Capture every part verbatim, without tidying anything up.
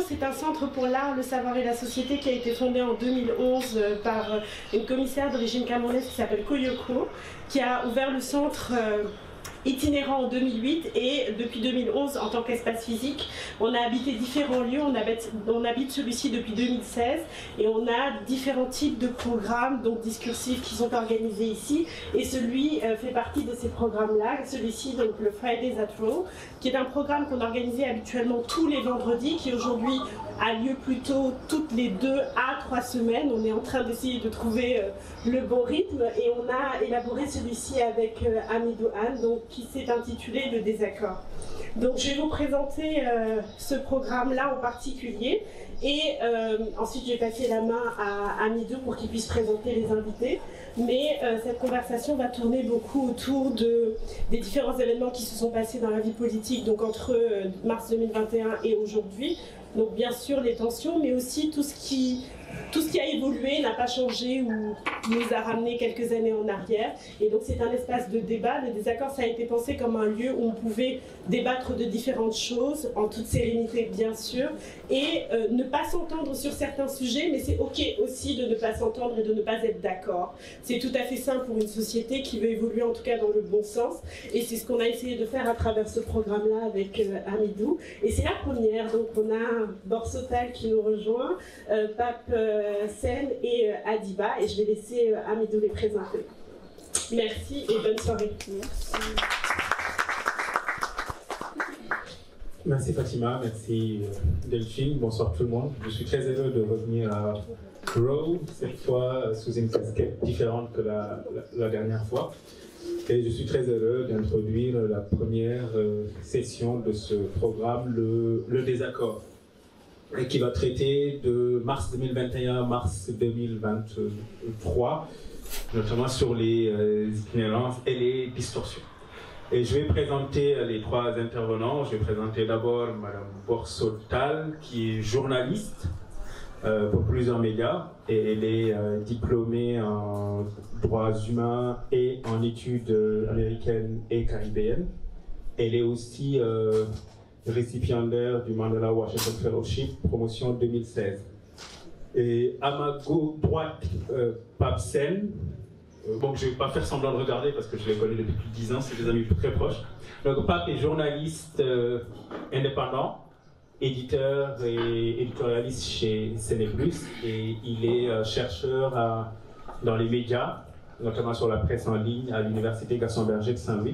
c'est un centre pour l'art, le savoir et la société qui a été fondé en deux mille onze par une commissaire d'origine camerounaise qui s'appelle Koyoko, qui a ouvert le centre itinérant en deux mille huit, et depuis deux mille onze, en tant qu'espace physique, on a habité différents lieux. On habite, on habite celui-ci depuis deux mille seize, et on a différents types de programmes, donc discursifs, qui sont organisés ici, et celui euh, fait partie de ces programmes-là, celui-ci, donc le Fridays at Raw, qui est un programme qu'on organisait habituellement tous les vendredis, qui aujourd'hui a lieu plutôt toutes les deux à trois semaines. On est en train d'essayer de trouver euh, le bon rythme, et on a élaboré celui-ci avec euh, Hamidou Anne, donc qui s'est intitulé Le Désaccord. Donc je vais vous présenter euh, ce programme-là en particulier, et euh, ensuite je vais passer la main à Hamidou pour qu'il puisse présenter les invités. Mais euh, cette conversation va tourner beaucoup autour de, des différents événements qui se sont passés dans la vie politique, donc entre euh, mars deux mille vingt et un et aujourd'hui. Donc bien sûr les tensions, mais aussi tout ce qui, tout ce qui a évolué, n'a pas changé ou nous a ramené quelques années en arrière. Et donc c'est un espace de débat. Le désaccord, ça a été pensé comme un lieu où on pouvait débattre de différentes choses, en toute sérénité bien sûr, et euh, ne pas s'entendre sur certains sujets, mais c'est ok aussi de ne pas s'entendre et de ne pas être d'accord. C'est tout à fait sain pour une société qui veut évoluer en tout cas dans le bon sens, et c'est ce qu'on a essayé de faire à travers ce programme-là avec euh, Hamidou. Et c'est la première, donc on a Borsotal qui nous rejoint, euh, Pape euh, Sen et euh, Adiba, et je vais laisser euh, Hamidou les présenter. Merci et bonne soirée. Merci. Merci Fatima, merci Delphine, bonsoir tout le monde. Je suis très heureux de revenir à Raw, cette fois sous une casquette différente que la, la, la dernière fois. Et je suis très heureux d'introduire la première session de ce programme, le, le Désaccord, et qui va traiter de mars deux mille vingt et un à mars deux mille vingt-trois, notamment sur les euh, itinérances et les distorsions. Et je vais présenter les trois intervenants. Je vais présenter d'abord Madame Borsotal, qui est journaliste euh, pour plusieurs médias, et elle est euh, diplômée en droits humains et en études américaines et caribéennes. Elle est aussi euh, récipiendaire du Mandela Washington Fellowship, promotion deux mille seize. Et à ma droite, euh, Pape Sen. Bon, je ne vais pas faire semblant de regarder parce que je les connais depuis plus de dix ans, c'est des amis très proches. Donc, Pape est journaliste euh, indépendant, éditeur et éditorialiste chez Sénéplus, et il est euh, chercheur à, dans les médias, notamment sur la presse en ligne à l'université Gaston Berger de Saint-Louis.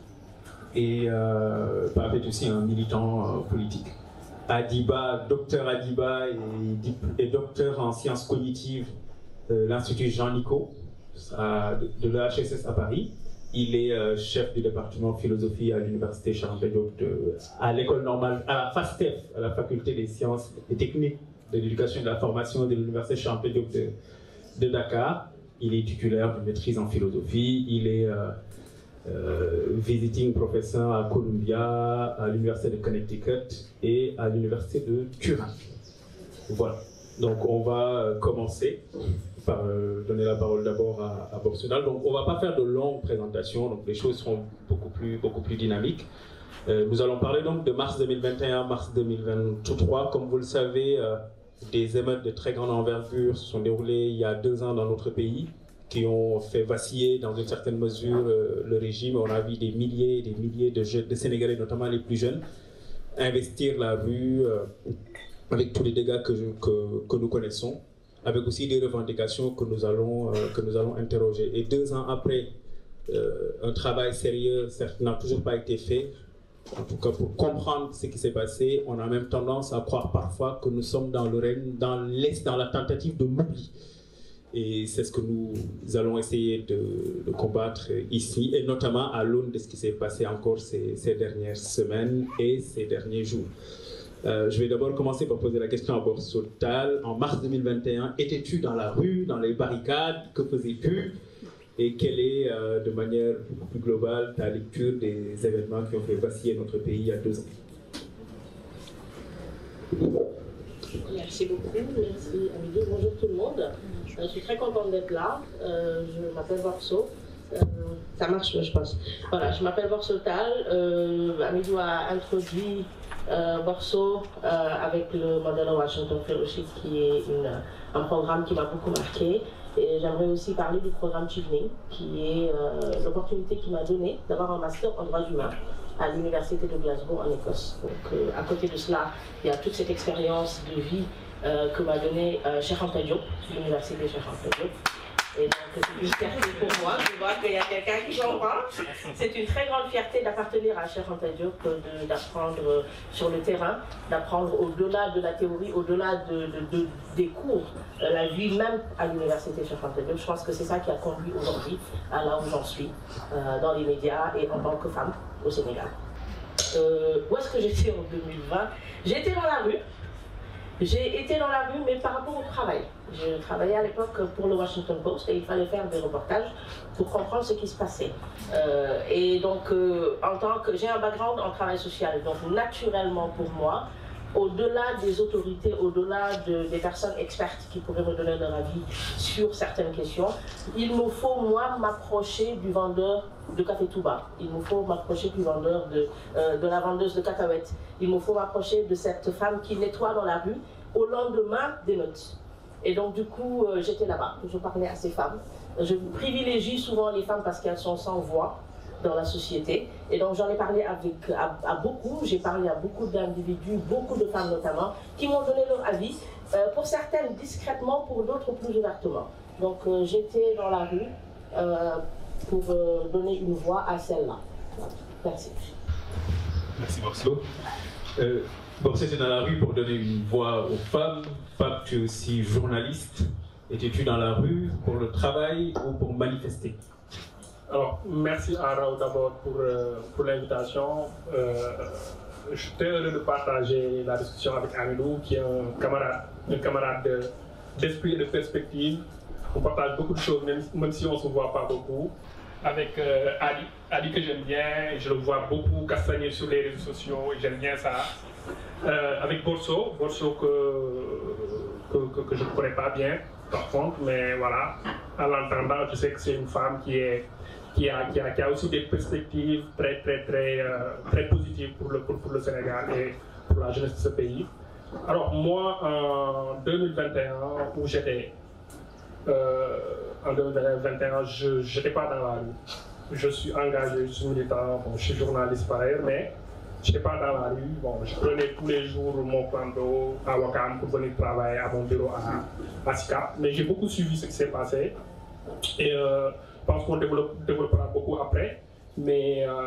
Et euh, Pape est aussi un militant euh, politique. Adiba, docteur Adiba est, est docteur en sciences cognitives de l'Institut Jean-Nicot de l'E H S S à Paris. Il est euh, chef du département philosophie à l'université Charles de Gaulle, à l'école normale, à la FASTEF, à la faculté des sciences et techniques de l'éducation et de la formation de l'université Charles de Gaulle de, de Dakar. Il est titulaire d'une maîtrise en philosophie. Il est euh, euh, visiting professor à Columbia, à l'université de Connecticut et à l'université de Turin. Voilà. Donc on va commencer par euh, donner la parole d'abord à, à Borsotal. Donc on ne va pas faire de longues présentations, donc les choses seront beaucoup plus, beaucoup plus dynamiques. Euh, nous allons parler donc de mars deux mille vingt et un, mars deux mille vingt-trois. Comme vous le savez, euh, des émeutes de très grande envergure se sont déroulées il y a deux ans dans notre pays, qui ont fait vaciller dans une certaine mesure euh, le régime. On a vu des milliers et des milliers de jeunes, de Sénégalais, notamment les plus jeunes, investir la rue euh, avec tous les dégâts que, je, que, que nous connaissons, avec aussi des revendications que nous allons, euh, que nous allons interroger. Et deux ans après, euh, un travail sérieux, certes, n'a toujours pas été fait. En tout cas, pour comprendre ce qui s'est passé, on a même tendance à croire parfois que nous sommes dans le règne, dans l'est, dans la tentative de l'oubli. Et c'est ce que nous allons essayer de, de combattre ici, et notamment à l'aune de ce qui s'est passé encore ces, ces dernières semaines et ces derniers jours. Euh, je vais d'abord commencer par poser la question à Borsotal. En mars deux mille vingt et un, étais-tu dans la rue, dans les barricades? Que faisais-tu? Et quelle est, euh, de manière beaucoup plus globale, ta lecture des événements qui ont fait vaciller notre pays il y a deux ans? Merci beaucoup, merci Hamidou. Bonjour tout le monde. Je suis très contente d'être là. Euh, je m'appelle Borso. Euh, ça marche, je pense. Voilà, je m'appelle Borsotal. Euh, Hamidou a introduit Euh, Borso, euh, avec le Mandela Washington Fellowship, qui est une, un programme qui m'a beaucoup marqué. Et j'aimerais aussi parler du programme Chivning, qui est euh, l'opportunité qui m'a donné d'avoir un master en droits humains à l'université de Glasgow en Écosse. Donc, euh, à côté de cela, il y a toute cette expérience de vie euh, que m'a donnée euh, Cheikh Anta Diop, l'université Cheikh Anta Diop. Et donc, c'est une fierté pour moi. Je vois qu'il y a quelqu'un qui comprend. C'est une très grande fierté d'appartenir à Cheikh Anta Diop, d'apprendre sur le terrain, d'apprendre au-delà de la théorie, au-delà de, de, de, des cours, la vie même à l'université Cheikh Anta Diop. Je pense que c'est ça qui a conduit aujourd'hui à là où j'en suis, euh, dans les médias et en tant que femme au Sénégal. Euh, où est-ce que j'étais en deux mille vingt? J'étais dans la rue. J'ai été dans la rue, mais par rapport au travail. Je travaillais à l'époque pour le Washington Post et il fallait faire des reportages pour comprendre ce qui se passait. Euh, et donc, euh, en tant que j'ai un background en travail social, donc naturellement pour moi, au-delà des autorités, au-delà de, des personnes expertes qui pourraient me donner leur avis sur certaines questions, il me faut, moi, m'approcher du vendeur de café Touba. Il me faut m'approcher du vendeur de, euh, de la vendeuse de cacahuètes. Il me faut m'approcher de cette femme qui nettoie dans la rue au lendemain des notes. Et donc, du coup, euh, j'étais là-bas. Je parlais à ces femmes. Je privilégie souvent les femmes parce qu'elles sont sans voix dans la société. Et donc j'en ai parlé avec, à, à beaucoup, j'ai parlé à beaucoup d'individus, beaucoup de femmes notamment, qui m'ont donné leur avis, euh, pour certaines discrètement, pour d'autres plus ouvertement. Donc euh, j'étais dans la rue euh, pour euh, donner une voix à celle-là. Merci. Merci Borso. Euh, Borso, tu es dans la rue pour donner une voix aux femmes. Fab, tu es aussi journaliste. Étais-tu dans la rue pour le travail ou pour manifester? Alors, merci à Raoult d'abord pour, euh, pour l'invitation. Euh, je suis très heureux de partager la discussion avec Amidou, qui est un camarade, un camarade d'esprit de, et de perspective. On partage beaucoup de choses, même, même si on ne se voit pas beaucoup. Avec euh, Ali, Ali que j'aime bien, je le vois beaucoup castagner sur les réseaux sociaux, et j'aime bien ça. Euh, avec Borso, Borso que, que, que, que je ne connais pas bien, par contre, mais voilà, à l'entendant, je sais que c'est une femme qui est Qui a, qui, a, qui a aussi des perspectives très, très, très, euh, très positives pour le, pour, pour le Sénégal et pour la jeunesse de ce pays. Alors moi, en deux mille vingt et un, où j'étais, euh, en deux mille vingt et un, je n'étais pas dans la rue. Je suis engagé, je suis militant, bon, je suis journaliste par ailleurs, mais je n'étais pas dans la rue. Bon, je prenais tous les jours mon plan d'eau à Wakam pour venir travailler à mon bureau à, à Sicap. Mais j'ai beaucoup suivi ce qui s'est passé. Et euh, je pense qu'on développe, développera beaucoup après, mais euh,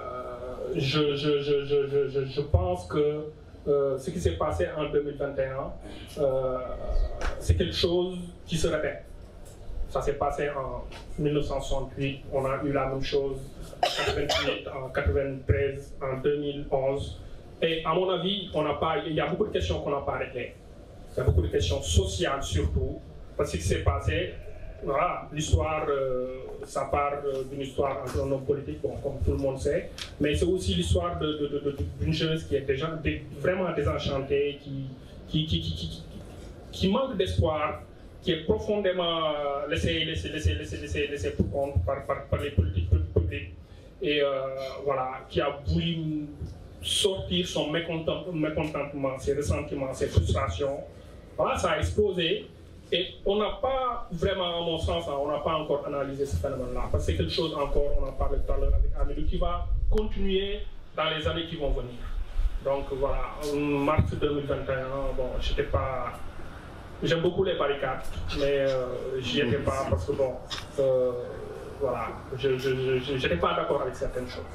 je, je, je, je, je, je pense que euh, ce qui s'est passé en deux mille vingt et un, euh, c'est quelque chose qui se répète. Ça s'est passé en mille neuf cent soixante-huit, on a eu la même chose en quatre-vingt-huit, en quatre-vingt-treize, en deux mille onze. Et à mon avis, on n'a pas, il y a beaucoup de questions qu'on n'a pas réglées. Il y a beaucoup de questions sociales surtout, parce que ce qui s'est passé. Voilà, l'histoire, euh, ça part euh, d'une histoire entre un homme politique, bon, comme tout le monde sait, mais c'est aussi l'histoire d'une de, de, de, de, jeunesse qui est déjà, de, vraiment désenchantée, qui, qui, qui, qui, qui, qui manque d'espoir, qui est profondément laissée laissé, laissé, laissé, laissé, laissé pour compte par, par, par les politiques publiques, et euh, voilà, qui a voulu sortir son mécontentement, ses ressentiments, ses frustrations. Voilà, ça a explosé. Et on n'a pas vraiment, à mon sens, on n'a pas encore analysé ce phénomène-là. Parce que c'est quelque chose encore, on en parlait tout à l'heure avec Amidou, qui va continuer dans les années qui vont venir. Donc voilà, en mars deux mille vingt et un, bon, j'étais pas... J'aime beaucoup les barricades, mais euh, j'y étais pas parce que bon, euh, voilà, je n'étais pas d'accord avec certaines choses.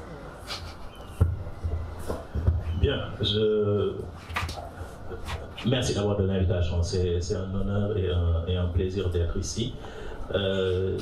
Bien, je... Merci d'avoir donné l'invitation, c'est un honneur et un, et un plaisir d'être ici. Euh,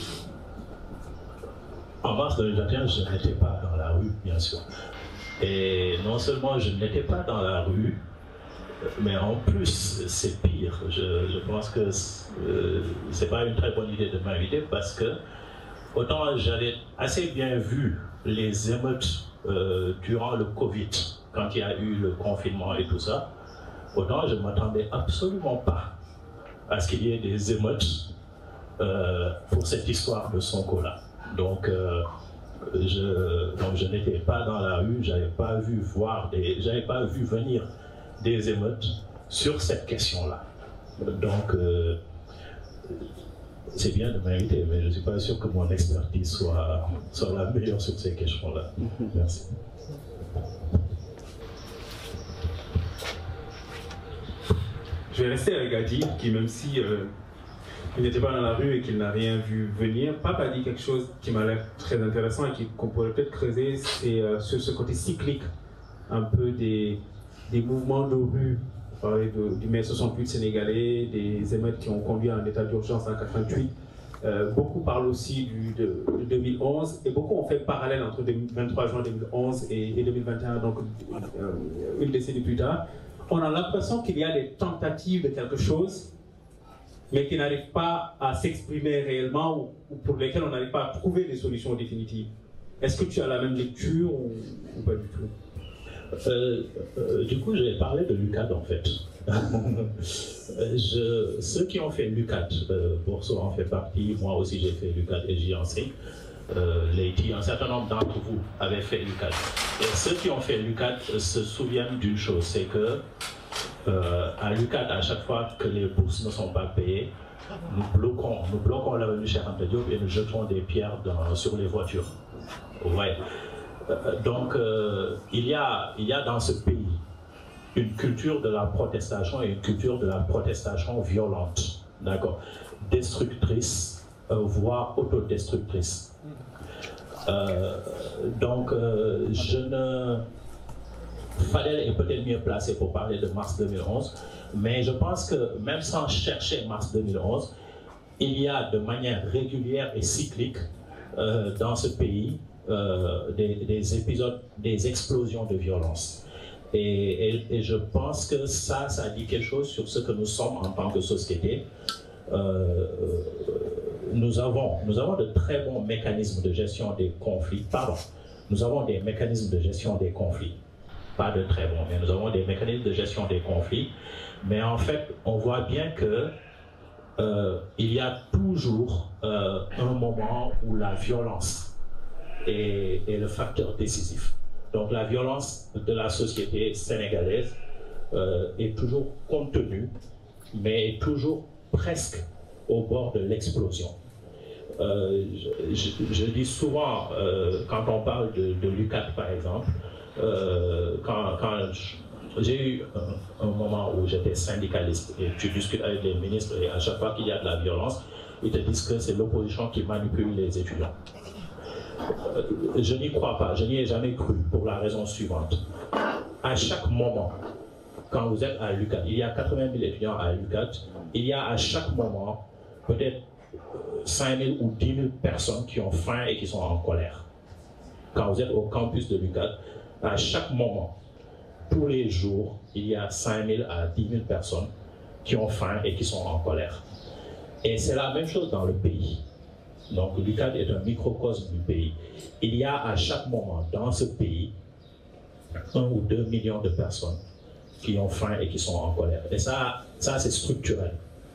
en mars deux mille vingt et un, je n'étais pas dans la rue, bien sûr. Et non seulement je n'étais pas dans la rue, mais en plus, c'est pire. Je, je pense que euh, ce n'est pas une très bonne idée de m'inviter parce que, autant j'avais assez bien vu les émeutes euh, durant le Covid, quand il y a eu le confinement et tout ça, autant je ne m'attendais absolument pas à ce qu'il y ait des émeutes euh, pour cette histoire de Sonko-là. Donc, euh, je, donc je n'étais pas dans la rue, j'avais pas vu voir des, j'avais pas vu venir des émeutes sur cette question-là. Donc, euh, c'est bien de m'inviter, mais je ne suis pas sûr que mon expertise soit, soit la meilleure sur ces questions-là. Merci. Je vais rester avec Adi, qui même si euh, il n'était pas dans la rue et qu'il n'a rien vu venir, Pape a dit quelque chose qui m'a l'air très intéressant et qu'on pourrait peut-être creuser, c'est euh, sur ce côté cyclique, un peu des, des mouvements de rue. On parlait de, du mai soixante-huit sénégalais, des émeutes qui ont conduit à un état d'urgence en quatre-vingt-huit. Euh, beaucoup parlent aussi du, de, de deux mille onze et beaucoup ont fait le parallèle entre le vingt-trois juin deux mille onze et, et deux mille vingt et un, donc euh, une décennie plus tard. On a l'impression qu'il y a des tentatives de quelque chose, mais qui n'arrivent pas à s'exprimer réellement ou, ou pour lesquelles on n'arrive pas à trouver des solutions définitives. Est-ce que tu as la même lecture ou, ou pas du tout? Euh, euh, du coup, j'ai parlé de l'UCAD en fait. Je, ceux qui ont fait l'UCAD, euh, Bourso en fait partie, moi aussi j'ai fait l'UCAD et j'y enseigne. Euh, Leïti, un certain nombre d'entre vous avaient fait l'UCAD. Et ceux qui ont fait l'UCAD se souviennent d'une chose, c'est que euh, à l'UCAD, à chaque fois que les bourses ne sont pas payées, nous bloquons, nous bloquons l'avenue Cheikh Anta Diop et nous jetons des pierres dans, sur les voitures. Ouais. Donc, euh, il, y a, il y a dans ce pays une culture de la protestation et une culture de la protestation violente, d'accord, destructrice, euh, voire autodestructrice. Euh, donc, euh, je ne... Fadel est peut-être mieux placé pour parler de mars deux mille onze, mais je pense que même sans chercher mars deux mille onze, il y a de manière régulière et cyclique euh, dans ce pays Euh, des, des épisodes, des explosions de violence. Et, et, et je pense que ça, ça dit quelque chose sur ce que nous sommes en tant que société. Euh, nous, avons, nous avons de très bons mécanismes de gestion des conflits. Pardon, nous avons des mécanismes de gestion des conflits. Pas de très bons, mais nous avons des mécanismes de gestion des conflits. Mais en fait, on voit bien que euh, il y a toujours euh, un moment où la violence est, est le facteur décisif. Donc la violence de la société sénégalaise euh, est toujours contenue, mais est toujours presque au bord de l'explosion. Euh, je, je, je dis souvent, euh, quand on parle de, de l'UCAD par exemple, euh, quand, quand j'ai eu un, un moment où j'étais syndicaliste et tu discutes avec les ministres et à chaque fois qu'il y a de la violence, ils te disent que c'est l'opposition qui manipule les étudiants. Euh, je n'y crois pas, je n'y ai jamais cru pour la raison suivante. À chaque moment, quand vous êtes à l'UCAD, il y a quatre-vingt mille étudiants à l'UCAD, il y a à chaque moment peut-être cinq mille ou dix mille personnes qui ont faim et qui sont en colère. Quand vous êtes au campus de l'UCAD, à chaque moment, tous les jours, il y a cinq mille à dix mille personnes qui ont faim et qui sont en colère. Et c'est la même chose dans le pays. Donc l'UCAD est un microcosme du pays. Il y a à chaque moment dans ce pays un ou deux millions de personnes qui ont faim et qui sont en colère. Et ça, ça c'est structurel.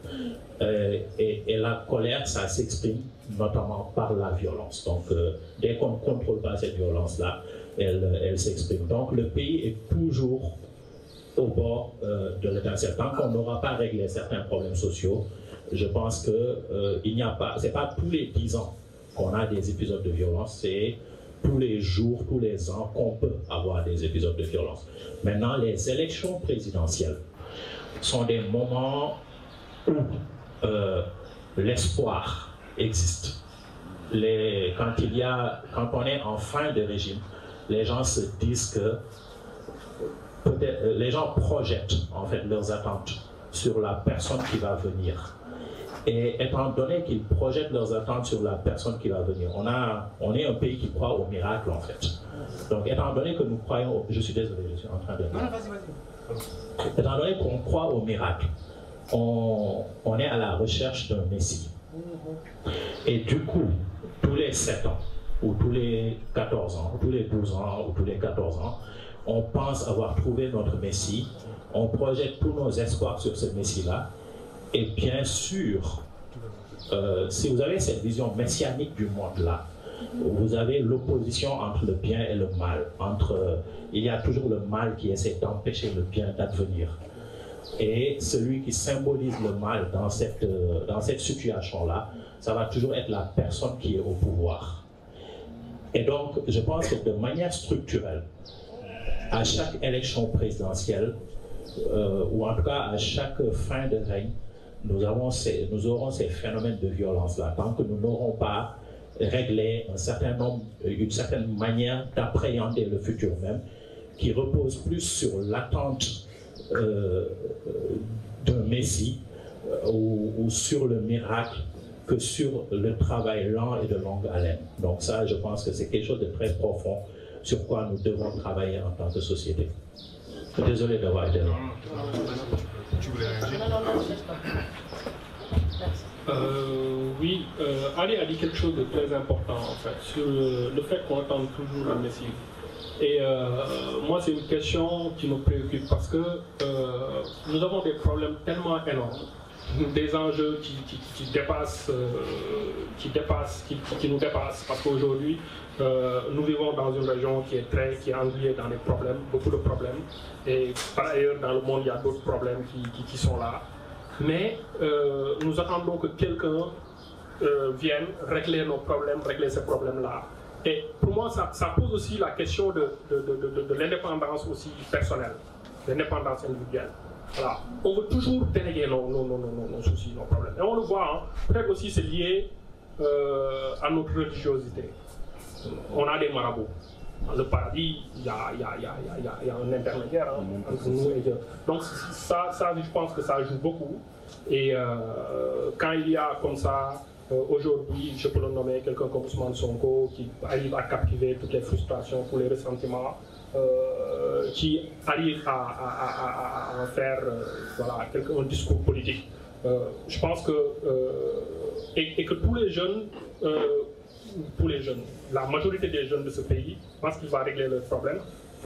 Euh, et, et la colère, ça s'exprime notamment par la violence. Donc euh, dès qu'on ne contrôle pas cette violence-là, elle, elle s'exprime. Donc le pays est toujours au bord euh, de l'étincelle. Tant qu'on n'aura pas réglé certains problèmes sociaux, je pense que euh, il n'y a pas, c'est pas tous les dix ans qu'on a des épisodes de violence, c'est tous les jours, tous les ans qu'on peut avoir des épisodes de violence. Maintenant, les élections présidentielles sont des moments où euh, l'espoir existe. Les, quand il y a, quand on est en fin de régime, les gens se disent que peut-être, les gens projettent en fait leurs attentes sur la personne qui va venir. Et étant donné qu'ils projettent leurs attentes sur la personne qui va venir, on, a, on est un pays qui croit au miracle en fait. Donc étant donné que nous croyons, au, je suis désolé, je suis en train de... Non, vas-y, vas-y. Étant donné qu'on croit au miracle, on, on est à la recherche d'un Messie. Et du coup, tous les sept ans, ou tous les quatorze ans, ou tous les douze ans, ou tous les quatorze ans, on pense avoir trouvé notre Messie, on projette tous nos espoirs sur ce Messie-là, et bien sûr, euh, si vous avez cette vision messianique du monde-là, vous avez l'opposition entre le bien et le mal. Entre, il y a toujours le mal qui essaie d'empêcher le bien d'advenir. Et celui qui symbolise le mal dans cette, dans cette situation-là, ça va toujours être la personne qui est au pouvoir. Et donc, je pense que de manière structurelle, à chaque élection présidentielle, euh, ou en tout cas à chaque fin de règne, nous, avons ces, nous aurons ces phénomènes de violence-là. Tant que nous n'aurons pas réglé un certain nombre, une certaine manière d'appréhender le futur même, qui repose plus sur l'attente euh, d'un Messie euh, ou, ou sur le miracle que sur le travail lent et de longue haleine. Donc ça, je pense que c'est quelque chose de très profond sur quoi nous devons travailler en tant que société. Désolé d'avoir été là. Tu voulais réagir? Non, non, non, euh, oui, euh, Ali a dit quelque chose de très important en fait, sur le, le fait qu'on attend toujours le Messie. Et euh, moi, c'est une question qui me préoccupe parce que euh, nous avons des problèmes tellement énormes, des enjeux qui, qui, qui dépassent, euh, qui, dépassent qui, qui nous dépassent, parce qu'aujourd'hui, euh, nous vivons dans une région qui est très, qui est engluée dans des problèmes, beaucoup de problèmes, et par ailleurs, dans le monde, il y a d'autres problèmes qui, qui, qui sont là. Mais euh, nous attendons que quelqu'un euh, vienne régler nos problèmes, régler ces problèmes-là. Et pour moi, ça, ça pose aussi la question de, de, de, de, de l'indépendance aussi personnelle, l'indépendance individuelle. Voilà. On veut toujours déléguer nos, nos, nos, nos, nos soucis, nos problèmes. Et on le voit, hein, peut-être aussi c'est lié euh, à notre religiosité. On a des marabouts. Dans le paradis, il y a, y, a, y, a, y, a, y a un intermédiaire hein, entre nous et Dieu. Donc ça, ça, je pense que ça joue beaucoup. Et euh, quand il y a comme ça, euh, aujourd'hui, je peux le nommer, quelqu'un comme Ousmane Sonko, qui arrive à captiver toutes les frustrations, tous les ressentiments, euh, qui arrive à, à, à, à en faire euh, voilà, quelque, un discours politique. Euh, je pense que, euh, et, et que tous les jeunes, euh, tous les jeunes, la majorité des jeunes de ce pays pensent qu'il va régler leurs problèmes.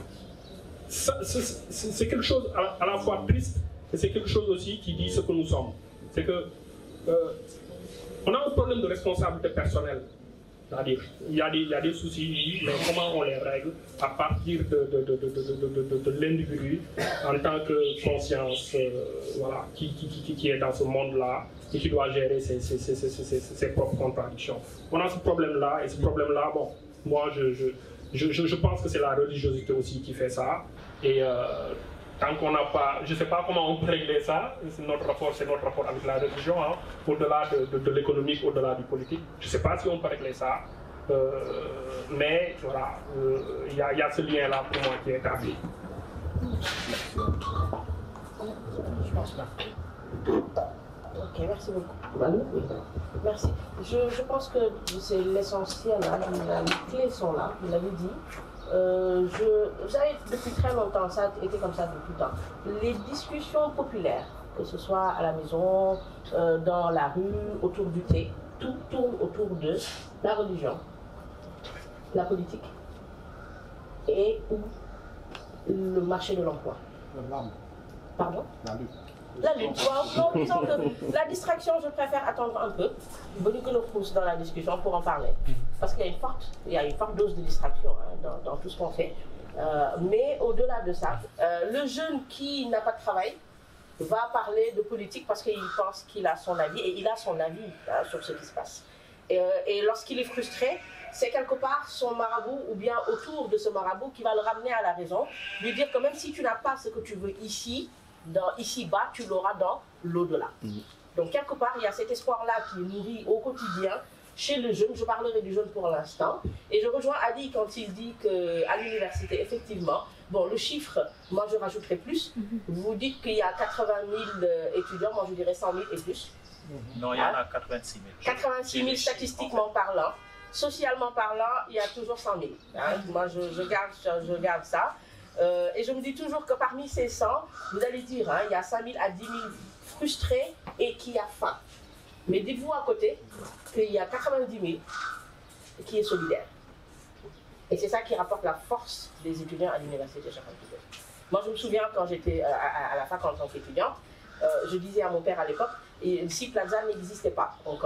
C'est quelque chose à la, à la fois triste, et c'est quelque chose aussi qui dit ce que nous sommes. C'est que euh, on a un problème de responsabilité personnelle. C'est-à-dire, il y a des, il y a des soucis, mais comment on les règle à partir de, de, de, de, de, de, de, de l'individu en tant que conscience euh, voilà, qui, qui, qui, qui est dans ce monde-là et qui doit gérer ses, ses, ses, ses, ses, ses propres contradictions. On a ce problème-là, et ce problème-là, bon, moi je, je, je, je pense que c'est la religiosité aussi qui fait ça. Et euh, tant qu'on n'a pas, je ne sais pas comment on peut régler ça, c'est notre rapport, c'est notre rapport avec la religion, hein, au-delà de, de, de l'économique, au-delà du politique. Je ne sais pas si on peut régler ça, euh, mais voilà, il euh, y, y a ce lien-là pour moi qui est établi. Je pense pas. Ok, merci beaucoup. Merci. Je, je pense que c'est l'essentiel, hein, les clés sont là, vous l'avez dit. Euh, je, vous savez, depuis très longtemps, ça a été comme ça depuis le temps. Les discussions populaires, que ce soit à la maison, euh, dans la rue, autour du thé, tout tourne autour de la religion, la politique et ou le marché de l'emploi. Pardon? La lutte. La lutte. Bon, non, disons que la distraction, je préfère attendre un peu, venu que nous pousse dans la discussion pour en parler. Parce qu'il y a une forte, il y a une forte dose de distraction hein, dans, dans tout ce qu'on fait. Euh, mais au-delà de ça, euh, le jeune qui n'a pas de travail va parler de politique parce qu'il pense qu'il a son avis, et il a son avis hein, sur ce qui se passe. Et, euh, et lorsqu'il est frustré, c'est quelque part son marabout ou bien autour de ce marabout qui va le ramener à la raison, lui dire que même si tu n'as pas ce que tu veux ici, dans ici-bas, tu l'auras dans l'au-delà. Mmh. Donc quelque part, il y a cet espoir-là qui est nourri au quotidien chez le jeune. Je parlerai du jeune pour l'instant. Et je rejoins Ali quand il dit qu'à l'université, effectivement, bon, le chiffre, moi je rajouterai plus. Mmh. Vous dites qu'il y a quatre-vingt mille étudiants, moi je dirais cent mille et plus. Mmh. Non, il y en a quatre-vingt-six mille. quatre-vingt-six mille statistiquement parlant. Socialement parlant, il y a toujours cent mille. Hein. Moi je, je, garde, je, je garde ça. Euh, et je me dis toujours que parmi ces cent, vous allez dire, hein, il y a cinq mille à dix mille frustrés et qui a faim. Mais dites-vous à côté qu'il y a quatre-vingt-dix mille qui est solidaire. Et c'est ça qui rapporte la force des étudiants à l'université Cheikh Anta Diop. Moi, je me souviens quand j'étais à, à, à la fac en tant qu'étudiante, euh, je disais à mon père à l'époque, et si Plaza n'existait pas encore,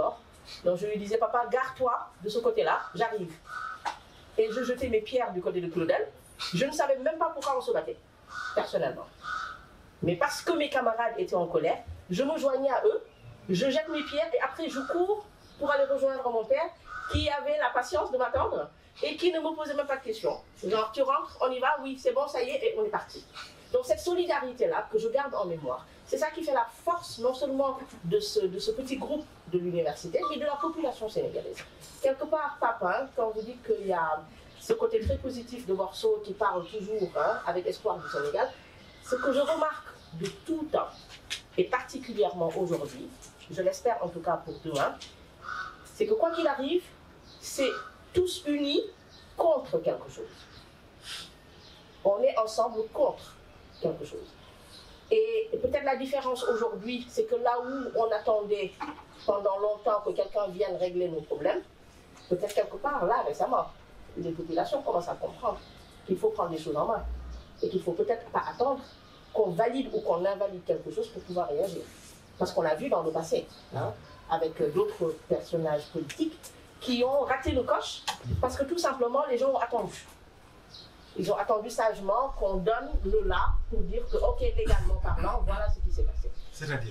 Donc je lui disais, papa, gare-toi de ce côté-là, j'arrive. Et je jetais mes pierres du côté de Claudel. Je ne savais même pas pourquoi on se battait, personnellement. Mais parce que mes camarades étaient en colère, je me joignais à eux, je jette mes pierres et après je cours pour aller rejoindre mon père qui avait la patience de m'attendre et qui ne me posait même pas de questions. Genre, tu rentres, on y va, oui, c'est bon, ça y est, et on est parti. Donc cette solidarité-là que je garde en mémoire, c'est ça qui fait la force non seulement de ce, de ce petit groupe de l'université, mais de la population sénégalaise. Quelque part, papa, quand vous dites qu'il y a ce côté très positif de Borso qui parle toujours hein, avec espoir du Sénégal, ce que je remarque de tout temps, et particulièrement aujourd'hui, je l'espère en tout cas pour demain, c'est que quoi qu'il arrive, c'est tous unis contre quelque chose. On est ensemble contre quelque chose. Et peut-être la différence aujourd'hui, c'est que là où on attendait pendant longtemps que quelqu'un vienne régler nos problèmes, peut-être quelque part, là, récemment, les populations commencent à comprendre qu'il faut prendre les choses en main et qu'il ne faut peut-être pas attendre qu'on valide ou qu'on invalide quelque chose pour pouvoir réagir. Parce qu'on l'a vu dans le passé, hein, avec d'autres personnages politiques qui ont raté le coche parce que tout simplement les gens ont attendu. Ils ont attendu sagement qu'on donne le là pour dire que, ok, légalement parlant, voilà ce qui s'est passé. C'est-à-dire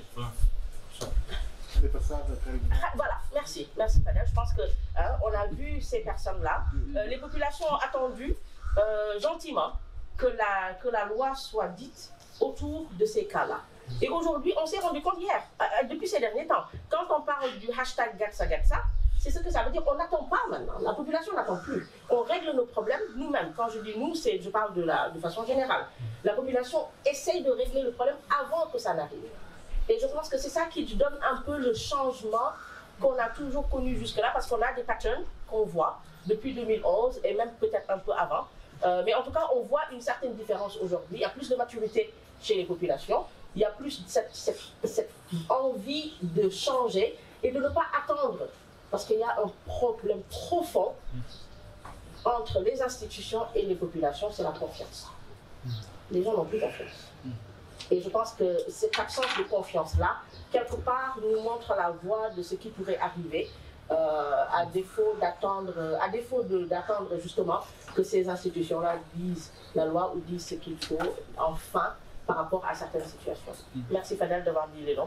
Voilà, merci, merci Fadel. Je pense qu'on hein, a vu ces personnes-là. Euh, les populations ont attendu euh, gentiment que la, que la loi soit dite autour de ces cas-là. Et aujourd'hui, on s'est rendu compte hier, euh, depuis ces derniers temps, quand on parle du hashtag Gatsa Gatsa, c'est ce que ça veut dire. On n'attend pas maintenant. La population n'attend plus. On règle nos problèmes nous-mêmes. Quand je dis nous, je parle de, la, de façon générale. La population essaye de régler le problème avant que ça n'arrive. Et je pense que c'est ça qui donne un peu le changement qu'on a toujours connu jusque-là, parce qu'on a des patterns qu'on voit depuis deux mille onze et même peut-être un peu avant. Euh, mais en tout cas, on voit une certaine différence aujourd'hui. Il y a plus de maturité chez les populations. Il y a plus cette, cette, cette envie de changer et de ne pas attendre. Parce qu'il y a un problème profond entre les institutions et les populations, c'est la confiance. Les gens n'ont plus confiance. Et je pense que cette absence de confiance-là, quelque part, nous montre la voie de ce qui pourrait arriver, euh, à défaut d'attendre, à défaut d'attendre justement que ces institutions-là disent la loi ou disent ce qu'il faut, enfin, par rapport à certaines situations. Merci Fadel d'avoir dit les noms.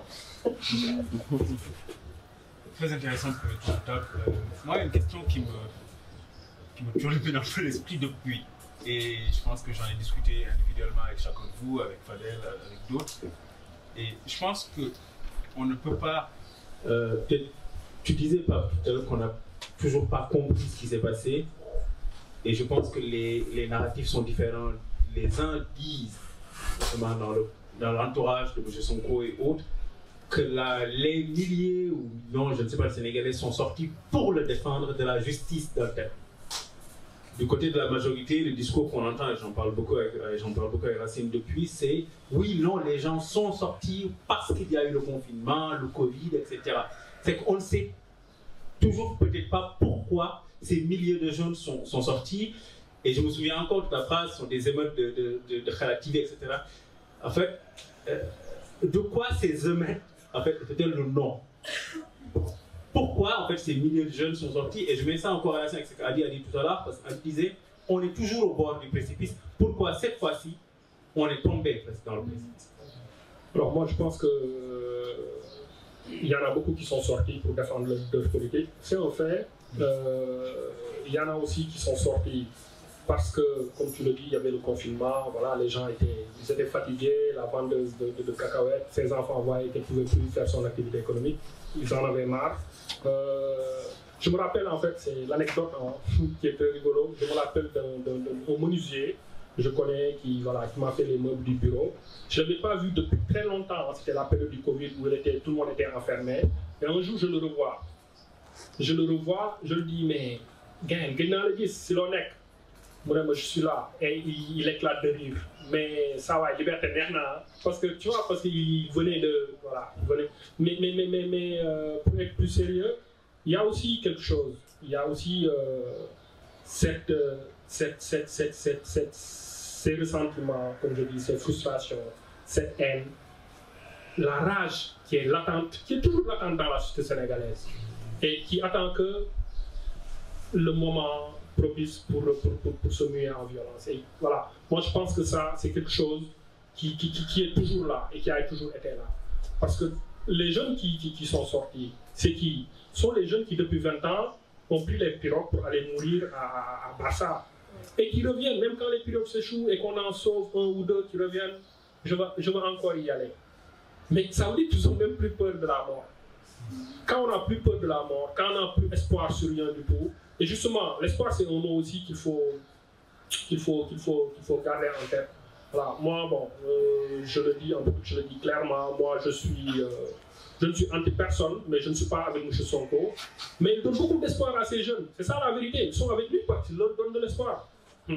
Très intéressant pour le talk. Euh, moi, une question qui me, qui me turlupine un peu l'esprit depuis. Et je pense que j'en ai discuté individuellement avec chacun de vous, avec Fadel, avec d'autres. Et je pense qu'on ne peut pas... Euh, tu disais pas tout à l'heure qu'on n'a toujours pas compris ce qui s'est passé. Et je pense que les, les narratifs sont différents. Les uns disent, notamment dans l'entourage de M. Sonko et autres, que la, les milliers ou non, je ne sais pas, les Sénégalais sont sortis pour le défendre de la justice d'un tel. Du côté de la majorité, le discours qu'on entend, et j'en parle beaucoup avec, j'en parle beaucoup avec Racine depuis, c'est oui, non, les gens sont sortis parce qu'il y a eu le confinement, le Covid, et cetera. C'est qu'on ne sait toujours peut-être pas pourquoi ces milliers de jeunes sont, sont sortis. Et je me souviens encore de la phrase, ce sont des émeutes de, de, de, de Kharatibi, et cetera. En fait, euh, de quoi ces émeutes, en fait, c'était le nom. Pourquoi, en fait, ces milliers de jeunes sont sortis? Et je mets ça en corrélation avec ce qu'Adi a dit tout à l'heure, parce qu'elle disait, on est toujours au bord du précipice. Pourquoi, cette fois-ci, on est tombé dans le précipice? Alors moi, je pense que euh, il y en a beaucoup qui sont sortis pour défendre leur politique. C'est un fait. Euh, il y en a aussi qui sont sortis parce que, comme tu le dis, il y avait le confinement, voilà, les gens étaient, ils étaient fatigués, la vendeuse de, de, de cacahuètes, ses enfants voyaient qu'elle ne pouvait plus faire son activité économique, ils en avaient marre. Euh, je me rappelle, en fait, c'est l'anecdote hein, qui est très rigolo, je me rappelle d'un menuisier, je connais, qui, voilà, qui m'a fait les meubles du bureau. Je ne l'avais pas vu depuis très longtemps, c'était la période du Covid où il était, tout le monde était enfermé, et un jour je le revois. Je le revois, je lui dis, mais, gain, gain, c'est l'honnête. Moi, je suis là et il, il éclate de rire. Mais ça va, liberté nerna. Parce que tu vois, parce qu'il venait de. Voilà, il venait. Mais, mais, mais, mais, mais euh, pour être plus sérieux, il y a aussi quelque chose. Il y a aussi euh, cette, euh, cette, cette, cette, cette, cette, ces ressentiments, comme je dis, ces frustrations, cette haine, la rage qui est latente, qui est toujours latente dans la société sénégalaise. et qui attend que le moment propice pour, pour, pour, pour se muer en violence. Et voilà, moi je pense que ça, c'est quelque chose qui, qui, qui est toujours là et qui a toujours été là. Parce que les jeunes qui, qui, qui sont sortis, c'est qui sont les jeunes qui depuis vingt ans ont pris les pirogues pour aller mourir à, à, à Bassa. Et qui reviennent, même quand les pirogues s'échouent et qu'on en sauve un ou deux qui reviennent, je vais, je vais encore y aller. Mais ça veut dire qu'ils n'ont même plus peur de la mort. Quand on n'a plus peur de la mort, quand on n'a plus espoir sur rien du tout, et justement, l'espoir c'est un mot aussi qu'il faut, qu'il faut, qu'il faut, qu'il faut garder en tête. Voilà, moi, bon, euh, je le dis, je le dis clairement, moi je suis, euh, je ne suis anti-personne, mais je ne suis pas avec M. Sonko. Mais il donne beaucoup d'espoir à ces jeunes, c'est ça la vérité, ils sont avec lui parce qu'il leur donne de l'espoir.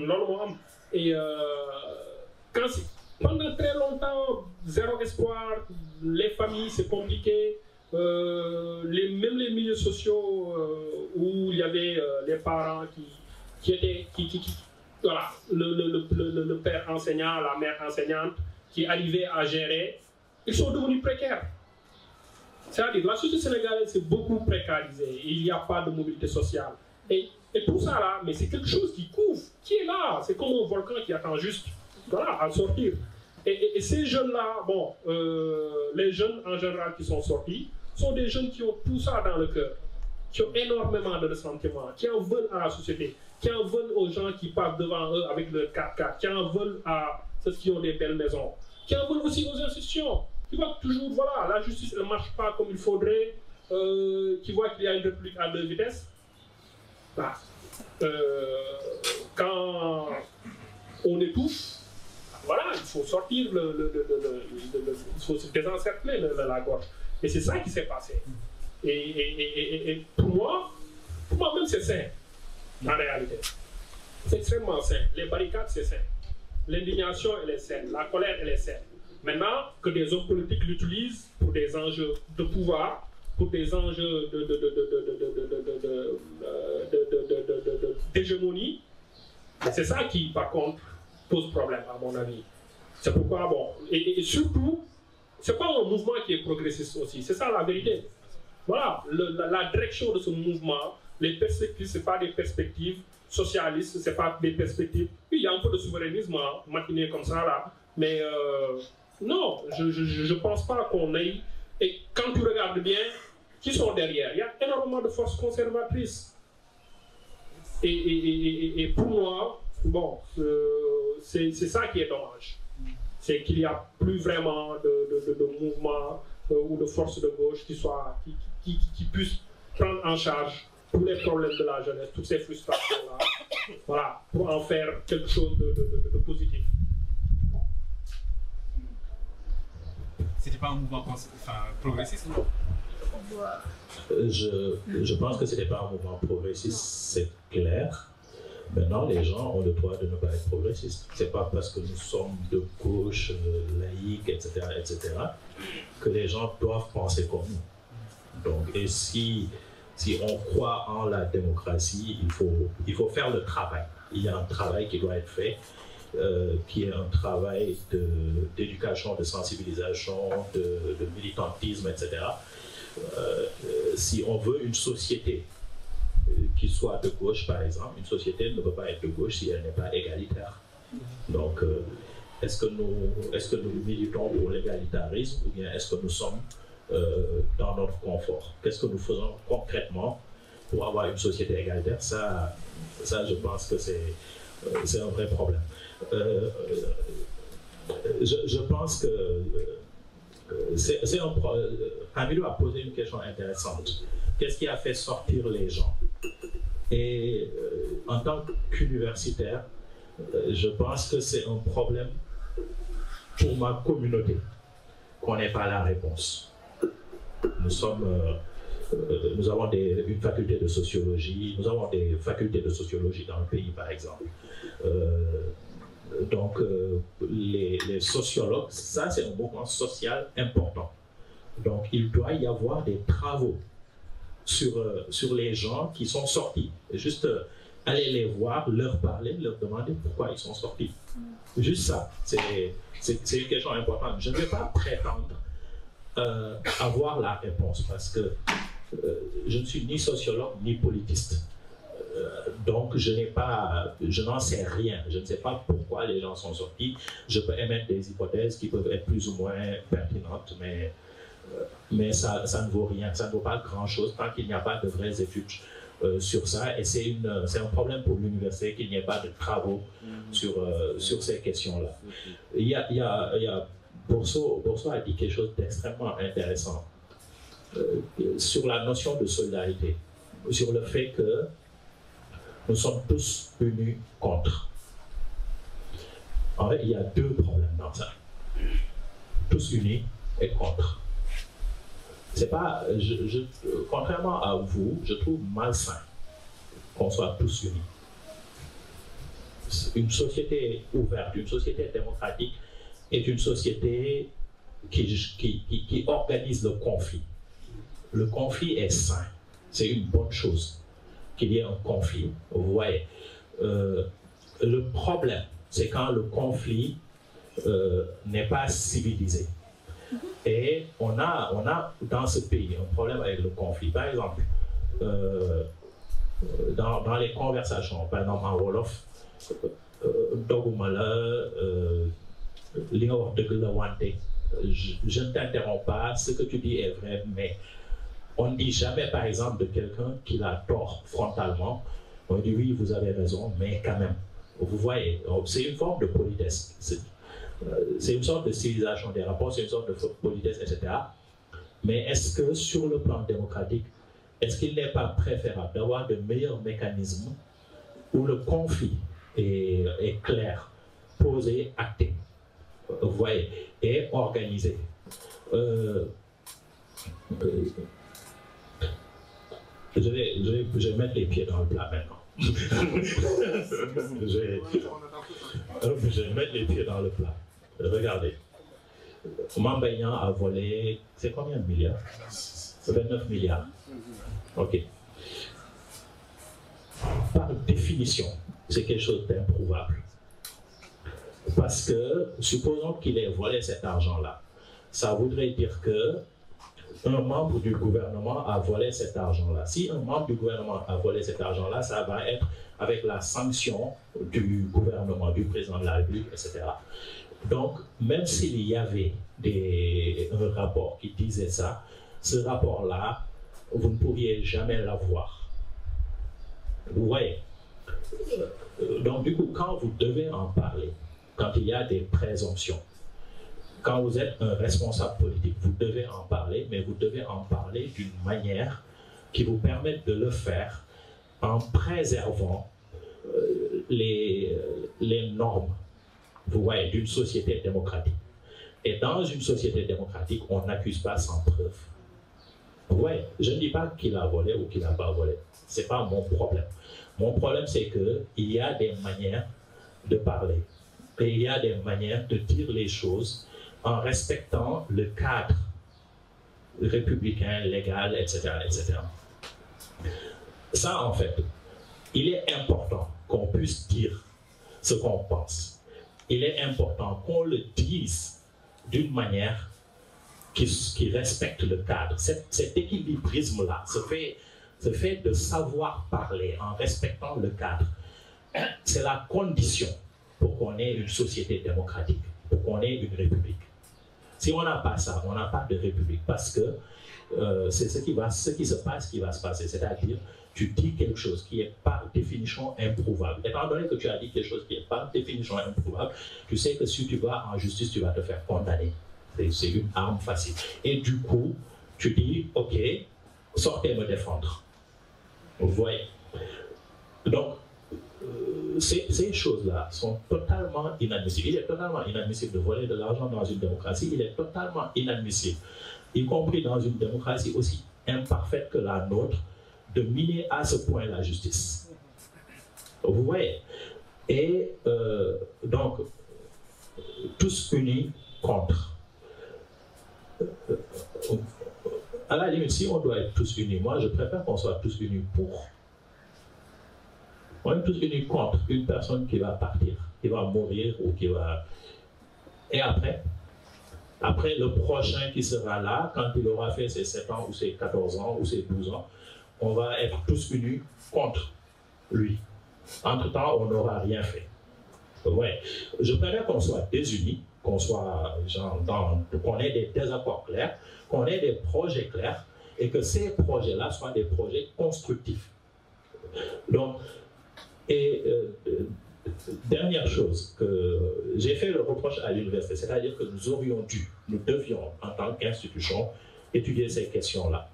Et euh, quand pendant très longtemps, zéro espoir, les familles c'est compliqué, euh, les, même les milieux sociaux euh, où il y avait euh, les parents qui, qui étaient, qui, qui, qui, voilà, le, le, le, le père enseignant, la mère enseignante qui arrivaient à gérer, ils sont devenus précaires. C'est-à-dire la société sénégalaise c'est beaucoup précarisée, il n'y a pas de mobilité sociale. Et, et tout ça là, mais c'est quelque chose qui couvre, qui est là, c'est comme un volcan qui attend juste voilà, à sortir. Et, et, et ces jeunes-là, bon, euh, les jeunes en général qui sont sortis, sont des jeunes qui ont tout ça dans le cœur, qui ont énormément de ressentiments, qui en veulent à la société, qui en veulent aux gens qui passent devant eux avec leur quatre quatre, qui en veulent à ceux qui ont des belles maisons, qui en veulent aussi aux institutions, qui voient toujours, voilà, la justice ne marche pas comme il faudrait, euh, qui voient qu'il y a une république à deux vitesses. Bah, euh, quand on étouffe, voilà, il faut sortir, le, le, le, le, le, le, il faut se désencercler le, le, la gorge. Et c'est ça qui s'est passé. Et, et, et, et pour moi, pour moi même c'est sain, en réalité. C'est extrêmement sain. Les barricades, c'est sain. L'indignation, elle est saine. La colère, elle est saine. Maintenant, que des hommes politiques l'utilisent pour des enjeux de pouvoir, pour des enjeux d'hégémonie, c'est ça qui, par contre, pose problème, à mon avis. C'est pourquoi, bon, et, et surtout, c'est pas un mouvement qui est progressiste aussi, c'est ça la vérité. Voilà, le, la, la direction de ce mouvement, les perspectives, c'est pas des perspectives socialistes, c'est pas des perspectives. Oui, il y a un peu de souverainisme, hein, matiné comme ça, là, mais euh, non, je ne pense pas qu'on ait. Et quand tu regardes bien, qui sont derrière? Il y a énormément de forces conservatrices. Et, et, et, et pour moi, bon, euh, c'est ça qui est dommage. C'est qu'il n'y a plus vraiment de, de, de, de mouvements euh, ou de forces de gauche qui, soient, qui, qui, qui, qui puissent prendre en charge tous les problèmes de la jeunesse, toutes ces frustrations-là, voilà, pour en faire quelque chose de, de, de, de positif. C'était pas un mouvement enfin, progressiste, non? Je, je pense que ce n'était pas un mouvement progressiste, c'est clair. Maintenant, les gens ont le droit de ne pas être progressistes. Ce n'est pas parce que nous sommes de gauche, euh, laïque, et cetera, et cetera, que les gens doivent penser comme nous. Donc, et si, si on croit en la démocratie, il faut, il faut faire le travail. Il y a un travail qui doit être fait, euh, qui est un travail d'éducation, de, de sensibilisation, de, de militantisme, et cetera. Euh, si on veut une société qui soit de gauche, par exemple, une société ne peut pas être de gauche si elle n'est pas égalitaire. Donc, euh, est-ce que nous, est-ce que nous militons pour l'égalitarisme ou bien est-ce que nous sommes euh, dans notre confort? Qu'est-ce que nous faisons concrètement pour avoir une société égalitaire? Ça, ça je pense que c'est euh, un vrai problème. Euh, je, je pense que euh, c'est un problème. Hamidou a posé une question intéressante. Qu'est-ce qui a fait sortir les gens? Et euh, en tant qu'universitaire, euh, je pense que c'est un problème pour ma communauté qu'on n'ait pas la réponse. Nous sommes, euh, euh, nous avons des, une faculté de sociologie, nous avons des facultés de sociologie dans le pays, par exemple. Euh, donc, euh, les, les sociologues, ça c'est un mouvement social important. Donc, il doit y avoir des travaux sur, euh, sur les gens qui sont sortis. Juste euh, aller les voir, leur parler, leur demander pourquoi ils sont sortis. Juste ça, c'est une question importante. Je ne vais pas prétendre euh, avoir la réponse parce que euh, je ne suis ni sociologue ni politiste. Euh, donc je n'ai pas, je n'en sais rien. Je ne sais pas pourquoi les gens sont sortis. Je peux émettre des hypothèses qui peuvent être plus ou moins pertinentes, mais, euh, mais ça, ça ne vaut rien. Ça ne vaut pas grand-chose tant qu'il n'y a pas de vraies études euh, sur ça. Et c'est un problème pour l'université qu'il n'y ait pas de travaux sur, euh, sur ces questions-là. Il y a, il y a, il y a Bourseau, Bourseau a dit quelque chose d'extrêmement intéressant euh, sur la notion de solidarité, sur le fait que nous sommes tous unis contre. En fait, il y a deux problèmes dans ça. Tous unis et contre. C'est pas, je, je, contrairement à vous, je trouve malsain qu'on soit tous unis. Une société ouverte, une société démocratique est une société qui, qui, qui, qui organise le conflit. Le conflit est sain, c'est une bonne chose qu'il y ait un conflit. Vous voyez, euh, le problème, c'est quand le conflit euh, n'est pas civilisé. Et on a, on a dans ce pays un problème avec le conflit. Par exemple, euh, dans, dans les conversations, par exemple en Wolof, Dogumala, je, je ne t'interromps pas, ce que tu dis est vrai, mais on ne dit jamais, par exemple, de quelqu'un qui a tort frontalement. On dit oui, vous avez raison, mais quand même. Vous voyez, c'est une forme de politesse. C'est une sorte de civilisation des rapports, c'est une sorte de politesse, et cetera. Mais est-ce que sur le plan démocratique, est-ce qu'il n'est pas préférable d'avoir de meilleurs mécanismes où le conflit est, est clair, posé, acté, vous voyez, et organisé? euh, euh, je, vais, je, vais, je vais mettre les pieds dans le plat maintenant. je, vais, je vais mettre les pieds dans le plat. Regardez, Mamba Niang a volé, c'est combien de milliards? vingt-neuf milliards. Ok. Par définition, c'est quelque chose d'improuvable. Parce que, supposons qu'il ait volé cet argent-là, ça voudrait dire que un membre du gouvernement a volé cet argent-là. Si un membre du gouvernement a volé cet argent-là, ça va être avec la sanction du gouvernement, du président de la République, et cetera. Donc, même s'il y avait des, un rapport qui disait ça, ce rapport-là, vous ne pourriez jamais l'avoir. Vous voyez? Donc, du coup, quand vous devez en parler, quand il y a des présomptions, quand vous êtes un responsable politique, vous devez en parler, mais vous devez en parler d'une manière qui vous permette de le faire en préservant euh, les, les normes, vous voyez, d'une société démocratique. Et dans une société démocratique, on n'accuse pas sans preuve. Vous voyez, je ne dis pas qu'il a volé ou qu'il n'a pas volé. Ce n'est pas mon problème. Mon problème, c'est qu'il y a des manières de parler. Et il y a des manières de dire les choses en respectant le cadre républicain, légal, et cetera, et cetera. Ça, en fait, il est important qu'on puisse dire ce qu'on pense. Il est important qu'on le dise d'une manière qui, qui respecte le cadre. Cet, cet équilibrisme-là se fait, se fait de savoir parler en respectant le cadre. C'est la condition pour qu'on ait une société démocratique, pour qu'on ait une république. Si on n'a pas ça, on n'a pas de république, parce que euh, c'est ce qui va, ce qui se passe qui va se passer. C'est-à-dire, tu dis quelque chose qui est par définition improuvable. Étant donné que tu as dit quelque chose qui est par définition improuvable, tu sais que si tu vas en justice, tu vas te faire condamner. C'est une arme facile. Et du coup, tu dis, ok, sortez me défendre. Vous voyez? Donc, euh, ces, ces choses-là sont totalement inadmissibles. Il est totalement inadmissible de voler de l'argent dans une démocratie. Il est totalement inadmissible, y compris dans une démocratie aussi imparfaite que la nôtre, de miner à ce point la justice. Vous voyez? Et euh, donc, tous unis contre. À la limite, si on doit être tous unis, moi je préfère qu'on soit tous unis pour. On est tous unis contre une personne qui va partir, qui va mourir ou qui va... Et après, Après, le prochain qui sera là, quand il aura fait ses sept ans, ou ses quatorze ans, ou ses douze ans, on va être tous unis contre lui. Entre-temps, on n'aura rien fait. Ouais. Je préfère qu'on soit désunis, qu'on soit, genre, dans, qu'on ait des désaccords clairs, qu'on ait des projets clairs, et que ces projets-là soient des projets constructifs. Donc, et euh, euh, dernière chose, que j'ai fait le reproche à l'université, c'est-à-dire que nous aurions dû, nous devions, en tant qu'institution, étudier ces questions-là.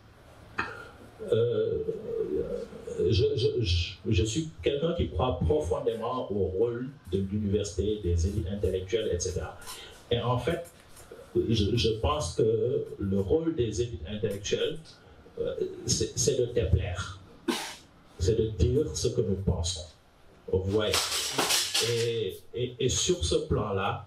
Euh, je, je, je, je suis quelqu'un qui croit profondément au rôle de l'université, des élites intellectuelles, et cetera. Et en fait, je, je pense que le rôle des élites intellectuelles, euh, c'est de déplaire, c'est de dire ce que nous pensons. Vous voyez. Et, et, et sur ce plan-là,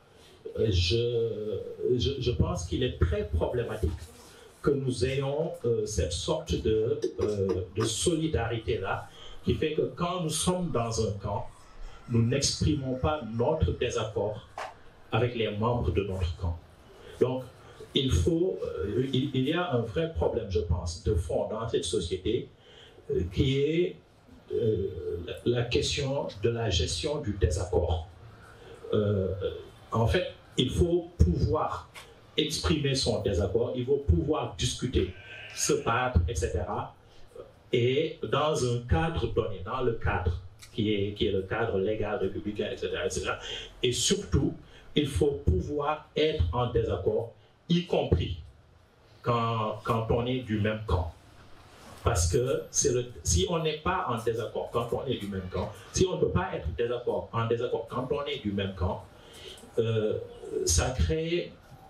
je, je, je pense qu'il est très problématique que nous ayons euh, cette sorte de, euh, de solidarité-là, qui fait que quand nous sommes dans un camp, nous n'exprimons pas notre désaccord avec les membres de notre camp. Donc, il faut, euh, il, il y a un vrai problème, je pense, de fond dans cette société, euh, qui est euh, la question de la gestion du désaccord. Euh, en fait, il faut pouvoir exprimer son désaccord, il faut pouvoir discuter, se battre, et cetera. Et dans un cadre donné, dans le cadre qui est, qui est le cadre légal, républicain, et cetera, et cetera. Et surtout, il faut pouvoir être en désaccord, y compris quand, quand on est du même camp. Parce que le, si on n'est pas en désaccord quand on est du même camp, si on ne peut pas être désaccord, en désaccord quand on est du même camp, euh, ça crée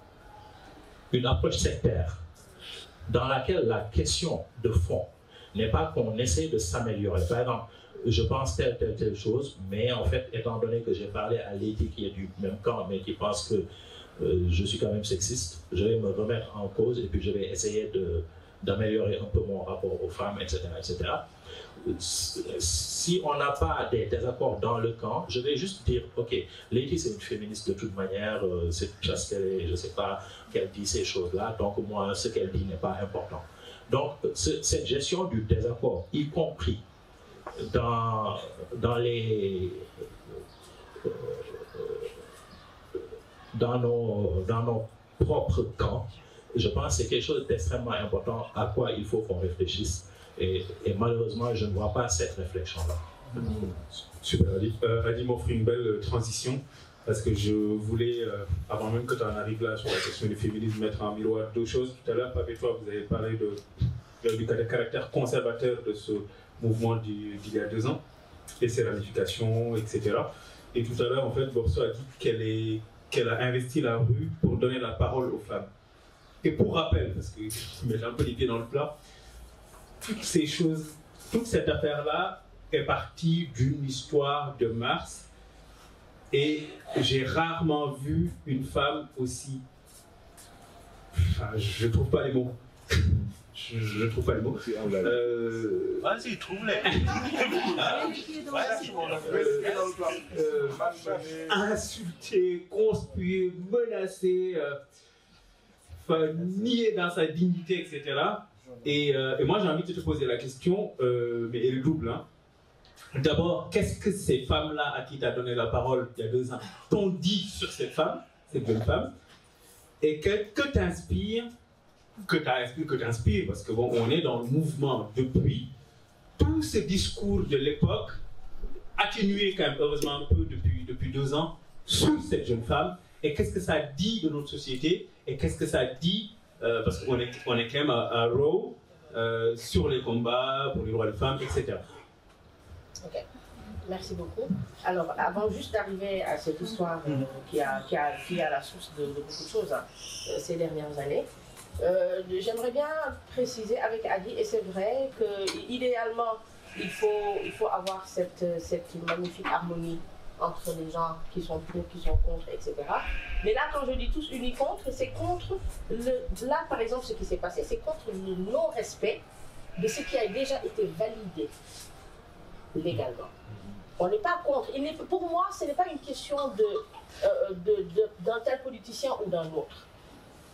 une approche sectaire dans laquelle la question de fond n'est pas qu'on essaie de s'améliorer. Par exemple, je pense telle, telle, telle chose, mais en fait, étant donné que j'ai parlé à Lady qui est du même camp, mais qui pense que euh, je suis quand même sexiste, je vais me remettre en cause et puis je vais essayer de, d'améliorer un peu mon rapport aux femmes, et cetera, et cetera. Si on n'a pas des désaccords dans le camp, je vais juste dire, ok, Lady c'est une féministe de toute manière, euh, c'est parce qu'elle, je ne sais pas, qu'elle dit ces choses-là, donc moi, ce qu'elle dit n'est pas important. Donc, ce, cette gestion du désaccord, y compris dans, dans les... Euh, dans nos, dans nos propres camps, je pense que c'est quelque chose d'extrêmement important à quoi il faut qu'on réfléchisse. Et, et malheureusement, je ne vois pas cette réflexion-là. Mmh. Super, Adi. Euh, Adi m'offre une belle transition, parce que je voulais, euh, avant même que tu en arrives là sur la question du féminisme, mettre en miroir deux choses. Tout à l'heure, Pape et toi, vous avez parlé de, de, du caractère conservateur de ce mouvement d'il y a deux ans, et ses ramifications, et cetera. Et tout à l'heure, en fait, Borso a dit qu'elle est, qu'elle a investi la rue pour donner la parole aux femmes. Et pour rappel, parce que je mets un peu les pieds dans le plat, toutes ces choses, toute cette affaire-là est partie d'une histoire de Mars, et j'ai rarement vu une femme aussi... Enfin, je ne trouve pas les mots. Je ne trouve pas les mots. Euh... Vas-y, trouve-les. euh, insulter, conspuer, menacer, euh, enfin, nier dans sa dignité, et cetera. Et, euh, et moi, j'ai envie de te poser la question, euh, mais elle est double. Hein. D'abord, qu'est-ce que ces femmes-là à qui tu as donné la parole il y a deux ans t'ont dit sur cette femme, cette jeune femme, et que, que t'inspire, que t'inspire, que t'inspire, parce que bon, on est dans le mouvement depuis, tout ce discours de l'époque, atténué quand même, heureusement un peu depuis, depuis deux ans, sur cette jeune femme, et qu'est-ce que ça dit de notre société, et qu'est-ce que ça dit Euh, parce qu'on est, on est quand même à, à Roe euh, sur les combats pour les droits des femmes, et cetera. Ok, merci beaucoup. Alors, avant juste d'arriver à cette histoire euh, qui, a, qui, a, qui est à la source de, de beaucoup de choses hein, euh, ces dernières années, euh, j'aimerais bien préciser avec Adi, et c'est vrai qu'idéalement, il faut, il faut avoir cette, cette magnifique harmonie entre les gens qui sont pour, qui sont contre, et cetera. Mais là, quand je dis tous unis contre, c'est contre, le, là par exemple, ce qui s'est passé, c'est contre le non-respect de ce qui a déjà été validé légalement. On n'est pas contre. Il pour moi, ce n'est pas une question de, euh, de, de, d'un tel politicien ou d'un autre.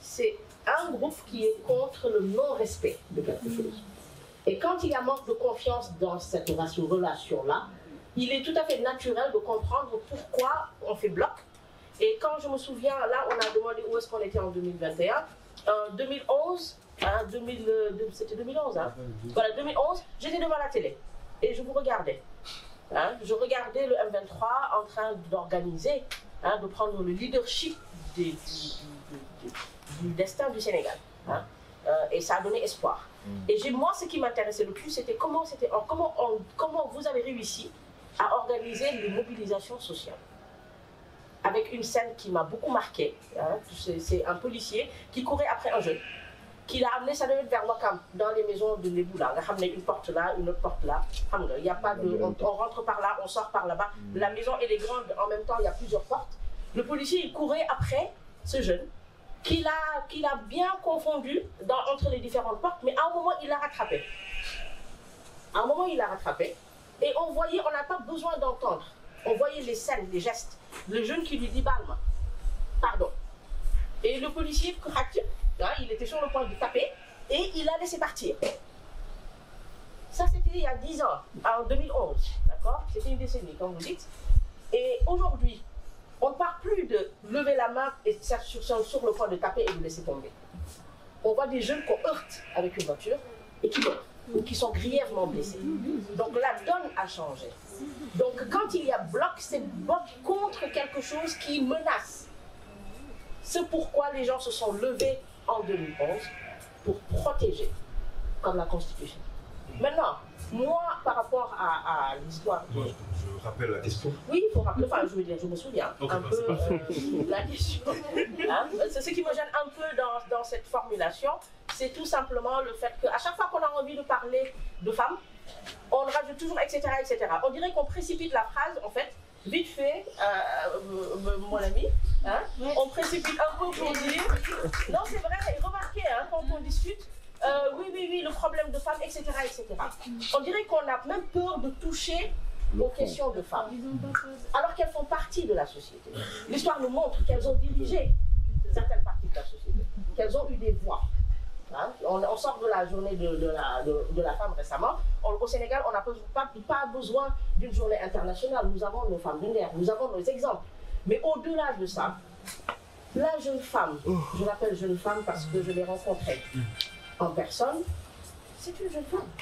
c'est un groupe qui est contre le non-respect de quelque chose. Et quand il y a manque de confiance dans cette relation-là, il est tout à fait naturel de comprendre pourquoi on fait bloc. Et quand je me souviens, là, on a demandé où est-ce qu'on était en deux mille vingt et un. En deux mille onze, hein, deux mille, c'était deux mille onze, hein. Voilà, deux mille onze, j'étais devant la télé et je vous regardais. Hein. Je regardais le M vingt-trois en train d'organiser, hein, de prendre le leadership des, du, du, du, du destin du Sénégal. Hein. Euh, et ça a donné espoir. Et j'ai, moi, ce qui m'intéressait le plus, c'était comment, c'était, comment, on, comment vous avez réussi à organiser les mobilisations sociales. Avec une scène qui m'a beaucoup marquée. Hein, c'est un policier qui courait après un jeune, qui l'a amené, ça devait être vers Wakam, dans les maisons de Lébou là. On a amené une porte là, une autre porte là. Il y a pas de, on, on rentre par là, on sort par là-bas. La maison elle est grande, en même temps il y a plusieurs portes. Le policier il courait après ce jeune, qu'il a, qu'il a bien confondu dans, entre les différentes portes, mais à un moment il l'a rattrapé. À un moment il l'a rattrapé. Et on voyait, on n'a pas besoin d'entendre. On voyait les scènes, les gestes. Le jeune qui lui dit Balma, pardon. Et le policier, hein, il était sur le point de taper et il a laissé partir. Ça, c'était il y a dix ans, en deux mille onze, d'accord? C'était une décennie, comme vous dites. Et aujourd'hui, on ne parle plus de lever la main et sur, sur, sur le point de taper et de laisser tomber. On voit des jeunes qu'on heurte avec une voiture et qui meurent, ou qui sont grièvement blessés. Donc la donne a changé. Donc quand il y a bloc, c'est bloc contre quelque chose qui menace. C'est pourquoi les gens se sont levés en deux mille onze pour protéger, comme la Constitution. Maintenant, moi, par rapport à, à l'histoire... Je, je rappelle la question. Oui, il faut rappeler, enfin je veux dire, je me souviens okay, un bah, peu euh, la question. Hein? Ce qui me gêne un peu dans, dans cette formulation, c'est tout simplement le fait qu'à chaque fois qu'on a envie de parler de femmes, on rajoute toujours et cetera et cetera. On dirait qu'on précipite la phrase, en fait, vite fait, euh, mon ami, hein? On précipite un peu pour dire... Non, c'est vrai, remarquez, hein, quand on discute, euh, oui, oui, oui, le problème de femmes, et cetera et cetera. On dirait qu'on a même peur de toucher aux questions de femmes, alors qu'elles font partie de la société. L'histoire nous montre qu'elles ont dirigé certaines parties de la société, qu'elles ont eu des voix. Hein? On, on sort de la journée de, de, la, de, de la femme récemment. On, au Sénégal, on n'a pas, pas besoin d'une journée internationale. Nous avons nos femmes lunaires, nous avons nos exemples. Mais au-delà de ça, la jeune femme, je l'appelle jeune femme parce que je l'ai rencontrée en personne, c'est une jeune femme.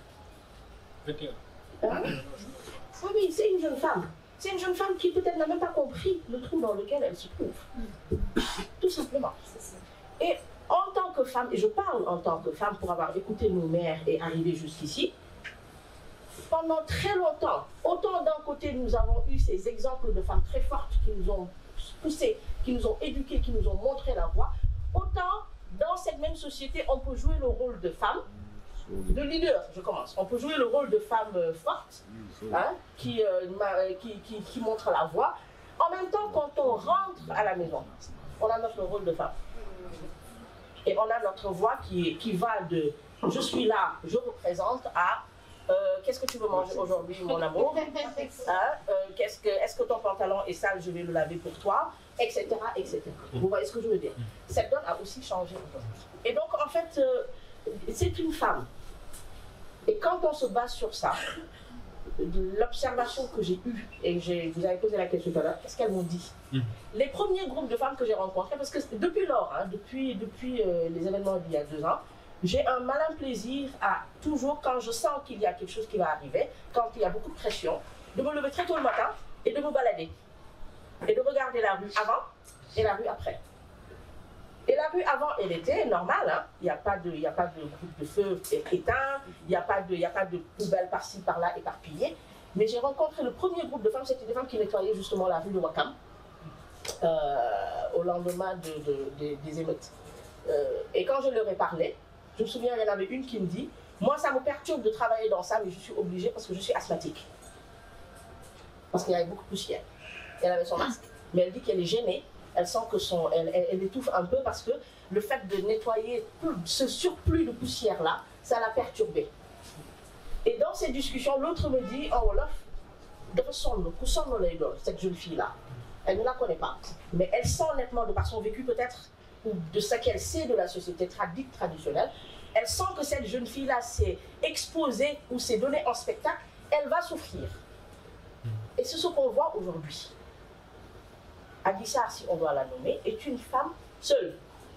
Hein? Oui, oui, c'est une jeune femme. C'est une jeune femme qui peut-être n'a même pas compris le trou dans lequel elle se trouve. Tout simplement. Et en tant que femme, et je parle en tant que femme pour avoir écouté nos mères et arriver jusqu'ici, pendant très longtemps, autant d'un côté nous avons eu ces exemples de femmes très fortes qui nous ont poussées, qui nous ont éduquées, qui nous ont montré la voie, autant dans cette même société on peut jouer le rôle de femme, de leader, je commence. On peut jouer le rôle de femme euh, forte, hein, qui, euh, qui, qui, qui montre la voie. En même temps, quand on rentre à la maison, on a notre rôle de femme. Et on a notre voix qui, qui va de « je suis là, je représente » à euh, « qu'est-ce que tu veux manger aujourd'hui, mon amour hein, euh, qu'est-ce que, est-ce que ton pantalon est sale, je vais le laver pour toi ?» et cetera et cetera. Vous voyez ce que je veux dire? Cette donne a aussi changé. Et donc, en fait, euh, c'est une femme. Et quand on se base sur ça, l'observation que j'ai eue, et vous avez posé la question tout à l'heure, qu'est-ce qu'elles m'ont dit? Mmh. Les premiers groupes de femmes que j'ai rencontrés, parce que depuis lors, hein, depuis, depuis euh, les événements d'il y a deux ans, j'ai un malin plaisir à toujours, quand je sens qu'il y a quelque chose qui va arriver, quand il y a beaucoup de pression, de me lever très tôt le matin et de me balader. Et de regarder la rue avant et la rue après. Et la rue avant, elle était normale, hein. Il n'y a pas de, il n'y a pas de groupe de feu éteint, il n'y a pas de, il n'y a pas de poubelle par-ci, par-là éparpillée. Mais j'ai rencontré le premier groupe de femmes, c'était des femmes qui nettoyaient justement la rue de Wakam, euh, au lendemain de, de, de, des émeutes. Euh, et quand je leur ai parlé, je me souviens, il y en avait une qui me dit, moi ça me perturbe de travailler dans ça, mais je suis obligée parce que je suis asthmatique. Parce qu'il y avait beaucoup de poussière. Elle avait son masque, mais elle dit qu'elle est gênée. Elle sent que son, elle, elle, elle étouffe un peu parce que le fait de nettoyer ce surplus de poussière-là, ça l'a perturbée. Et dans ces discussions, l'autre me dit, oh Wolof, de sonne cette jeune fille-là. Elle ne la connaît pas. Mais elle sent nettement, de par son vécu peut-être, ou de ce qu'elle sait de la société dite traditionnelle, elle sent que cette jeune fille-là s'est exposée ou s'est donnée en spectacle, elle va souffrir. Et c'est ce qu'on voit aujourd'hui. Adji Sarr, si on doit la nommer, est une femme seule.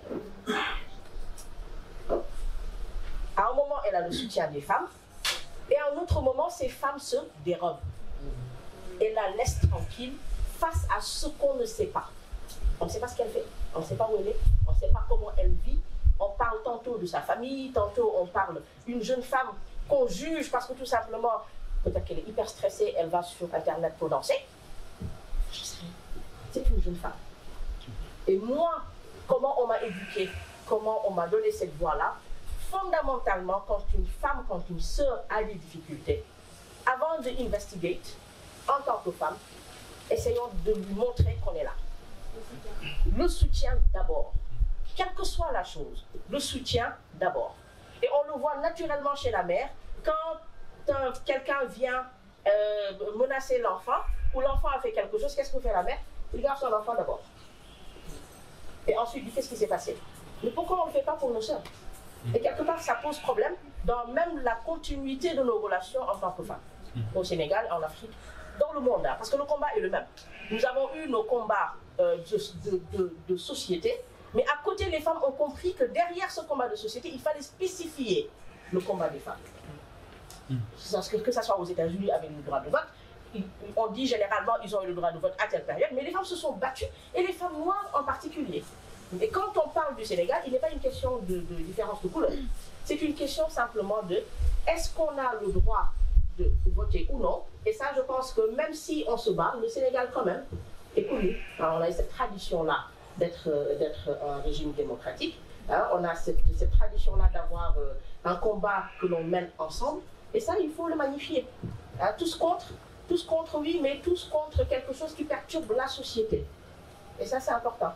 À un moment, elle a le soutien des femmes, et à un autre moment, ces femmes se dérobent. Et la laissent tranquille face à ce qu'on ne sait pas. On ne sait pas ce qu'elle fait, on ne sait pas où elle est, on ne sait pas comment elle vit. On parle tantôt de sa famille, tantôt on parle d'une jeune femme qu'on juge parce que tout simplement, peut-être qu'elle est hyper stressée, elle va sur Internet pour danser. C'est une jeune femme. Et moi, comment on m'a éduquée, comment on m'a donné cette voie-là, fondamentalement, quand une femme, quand une sœur a des difficultés, avant de investigate, en tant que femme, essayons de lui montrer qu'on est là. Le soutien d'abord. Quelle que soit la chose, le soutien d'abord. Et on le voit naturellement chez la mère, quand euh, quelqu'un vient euh, menacer l'enfant, ou l'enfant a fait quelque chose, qu'est-ce que fait la mère? Il garde son enfant d'abord. Et ensuite, il dit qu'est-ce qui s'est passé? Mais pourquoi on ne le fait pas pour nos sœurs? Et quelque part, ça pose problème dans même la continuité de nos relations en tant que femmes. Au Sénégal, en Afrique, dans le monde, hein, parce que le combat est le même. Nous avons eu nos combats euh, de, de, de, de société, mais à côté, les femmes ont compris que derrière ce combat de société, il fallait spécifier le combat des femmes. Que, que ce soit aux États-Unis avec le droit de vote, on dit généralement qu'ils ont eu le droit de vote à telle période, mais les femmes se sont battues, et les femmes noires en particulier. Et quand on parle du Sénégal, il n'est pas une question de, de différence de couleur. C'est une question simplement de est-ce qu'on a le droit de voter ou non? Et ça, je pense que même si on se bat, le Sénégal quand même est connu. Alors, on a cette tradition-là d'être d'être un régime démocratique. Hein, on a cette, cette tradition-là d'avoir euh, un combat que l'on mène ensemble. Et ça, il faut le magnifier. Hein, tous contre, tous contre, oui, mais tous contre quelque chose qui perturbe la société. Et ça, c'est important.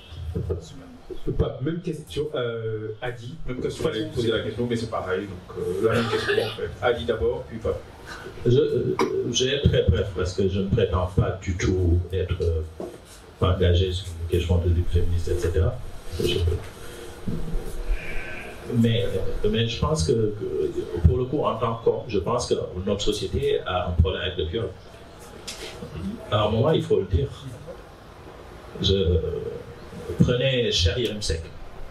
Même question, euh, Adi. Même question, j'allais poser la question, mais c'est pareil. Donc, euh, la même question en fait. Adi d'abord, puis Pape. Je, euh, je vais être très bref parce que je ne prétends pas du tout être euh, engagé sur une question de lutte féministe, et cetera. Je, mais, mais je pense que, que, pour le coup, en tant qu'homme, je pense que notre société a un problème avec le viol. À un moment, il faut le dire. Je, Prenez Cheikh Yérim Seck.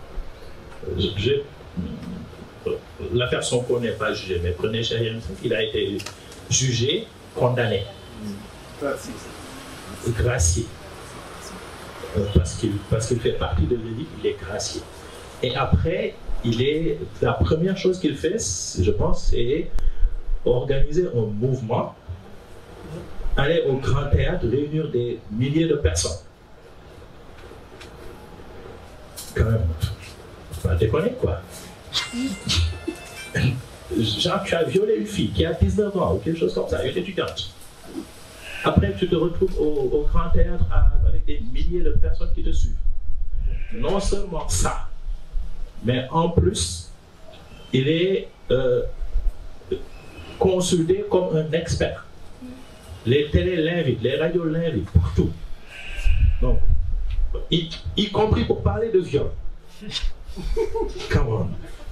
L'affaire Sonko n'est pas jugée, mais prenez Cheikh Yérim Seck. Il a été jugé, condamné. Gracié. Gracié. Parce qu'il parce qu'il fait partie de l'élite, il est gracié. Et après, il est, la première chose qu'il fait, je pense, c'est organiser un mouvement, aller au Grand Théâtre, réunir des milliers de personnes. Quand même, pas déconner quoi. Genre, tu as violé une fille qui a dix-neuf ans ou quelque chose comme ça, une étudiante. Après, tu te retrouves au, au Grand Théâtre avec des milliers de personnes qui te suivent. Non seulement ça, mais en plus, il est euh, consulté comme un expert. Les télés l'invitent, les radios l'invitent, partout. Donc, Y, y compris pour parler de viol. Come on.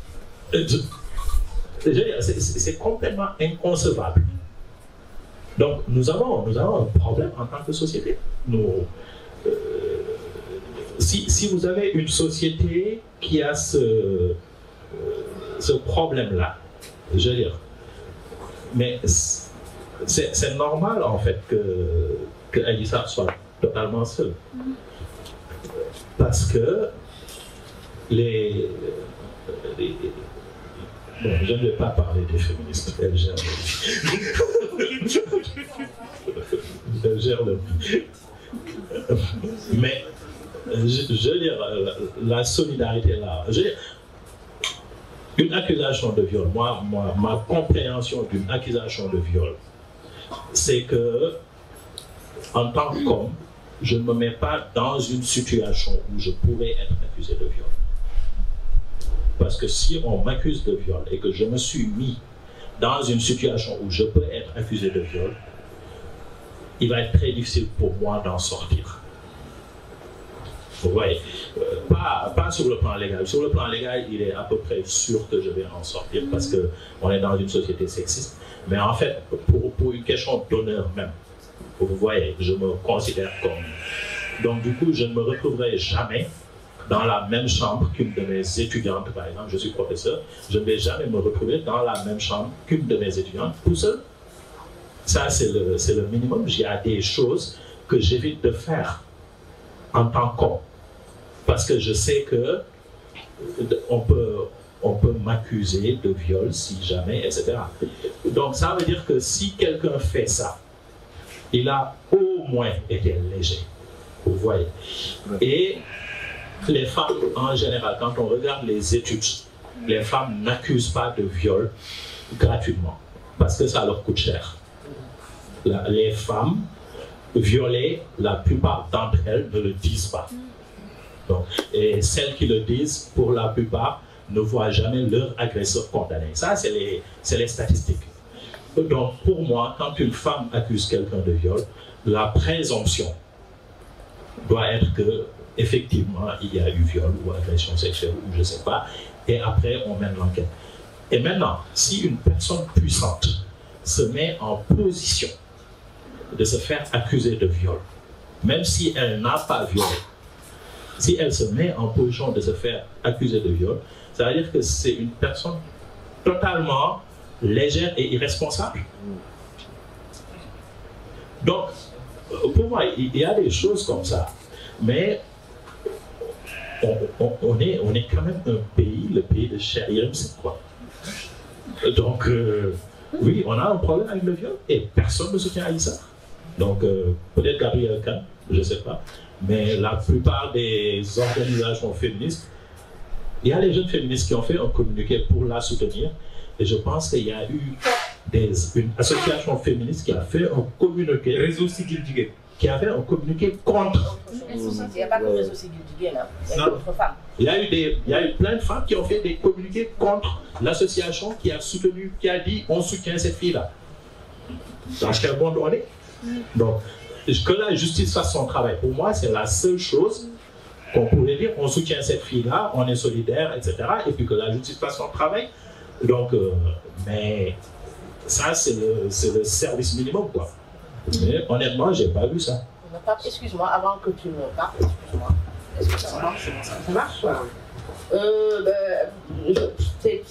C'est complètement inconcevable. Donc nous avons, nous avons un problème en tant que société. Nous, euh, si, si vous avez une société qui a ce, euh, ce problème-là, je veux dire, mais c'est normal en fait que, que Adji Sarr soit totalement seule. Parce que les, les... Bon, je ne vais pas parler des féministes, elles gèrent le vie. Elles gèrent le vie. Mais, je, je veux dire, la, la solidarité là, je veux dire, une accusation de viol, moi, moi ma compréhension d'une accusation de viol, c'est que, en tant qu'homme, je ne me mets pas dans une situation où je pourrais être accusé de viol. Parce que si on m'accuse de viol et que je me suis mis dans une situation où je peux être accusé de viol, il va être très difficile pour moi d'en sortir. Vous voyez, euh, pas, pas sur le plan légal. Sur le plan légal, il est à peu près sûr que je vais en sortir parce qu'on est dans une société sexiste. Mais en fait, pour, pour une question d'honneur même, vous voyez, je me considère comme... Donc du coup, je ne me retrouverai jamais dans la même chambre qu'une de mes étudiantes, par exemple. Je suis professeur, je ne vais jamais me retrouver dans la même chambre qu'une de mes étudiantes, tout seul. Ça, c'est le, c'est le minimum. Il y a des choses que j'évite de faire en tant qu'homme. Parce que je sais que on peut, on peut m'accuser de viol si jamais, et cetera. Donc ça veut dire que si quelqu'un fait ça, il a au moins été léger. Vous voyez. Et les femmes, en général, quand on regarde les études, les femmes n'accusent pas de viol gratuitement. Parce que ça leur coûte cher. La, les femmes violées, la plupart d'entre elles ne le disent pas. Donc, et celles qui le disent, pour la plupart, ne voient jamais leur agresseur condamné. Ça, c'est les, c'est les statistiques. Donc, pour moi, quand une femme accuse quelqu'un de viol, la présomption doit être que, effectivement, il y a eu viol ou agression sexuelle, ou je ne sais pas, et après, on mène l'enquête. Et maintenant, si une personne puissante se met en position de se faire accuser de viol, même si elle n'a pas violé, si elle se met en position de se faire accuser de viol, ça veut dire que c'est une personne totalement légère et irresponsable. Donc, pour moi, il y a des choses comme ça, mais on, on, on, est, on est quand même un pays, le pays de Sharia, c'est quoi? Donc, euh, oui, on a un problème avec le viol et personne ne soutient Aïssa. Donc, euh, peut-être Gabriel Kahn, je ne sais pas, mais la plupart des organisations féministes, il y a les jeunes féministes qui ont fait un communiqué pour la soutenir, et je pense qu'il y a eu des, une association féministe qui a fait un communiqué. Réseau Sigil Diguet. Qui a fait un communiqué contre. Il n'y a pas de réseau Sigil Diguet, là. Il y a d'autres femmes. Il y a, eu des, il y a eu plein de femmes qui ont fait des communiqués contre l'association qui a soutenu, qui a dit on soutient cette fille-là. Dans quel monde on est? Donc, que la justice fasse son travail, pour moi, c'est la seule chose qu'on pourrait dire, on soutient cette fille-là, on est solidaire, et cetera. Et puis que la justice fasse son travail. Donc, euh, mais ça, c'est le, le service minimum, quoi. Mais honnêtement, j'ai pas vu ça. Excuse-moi, avant que tu me parles, excuse-moi. Est-ce que ça marche? Ça marche? euh, ben, c'est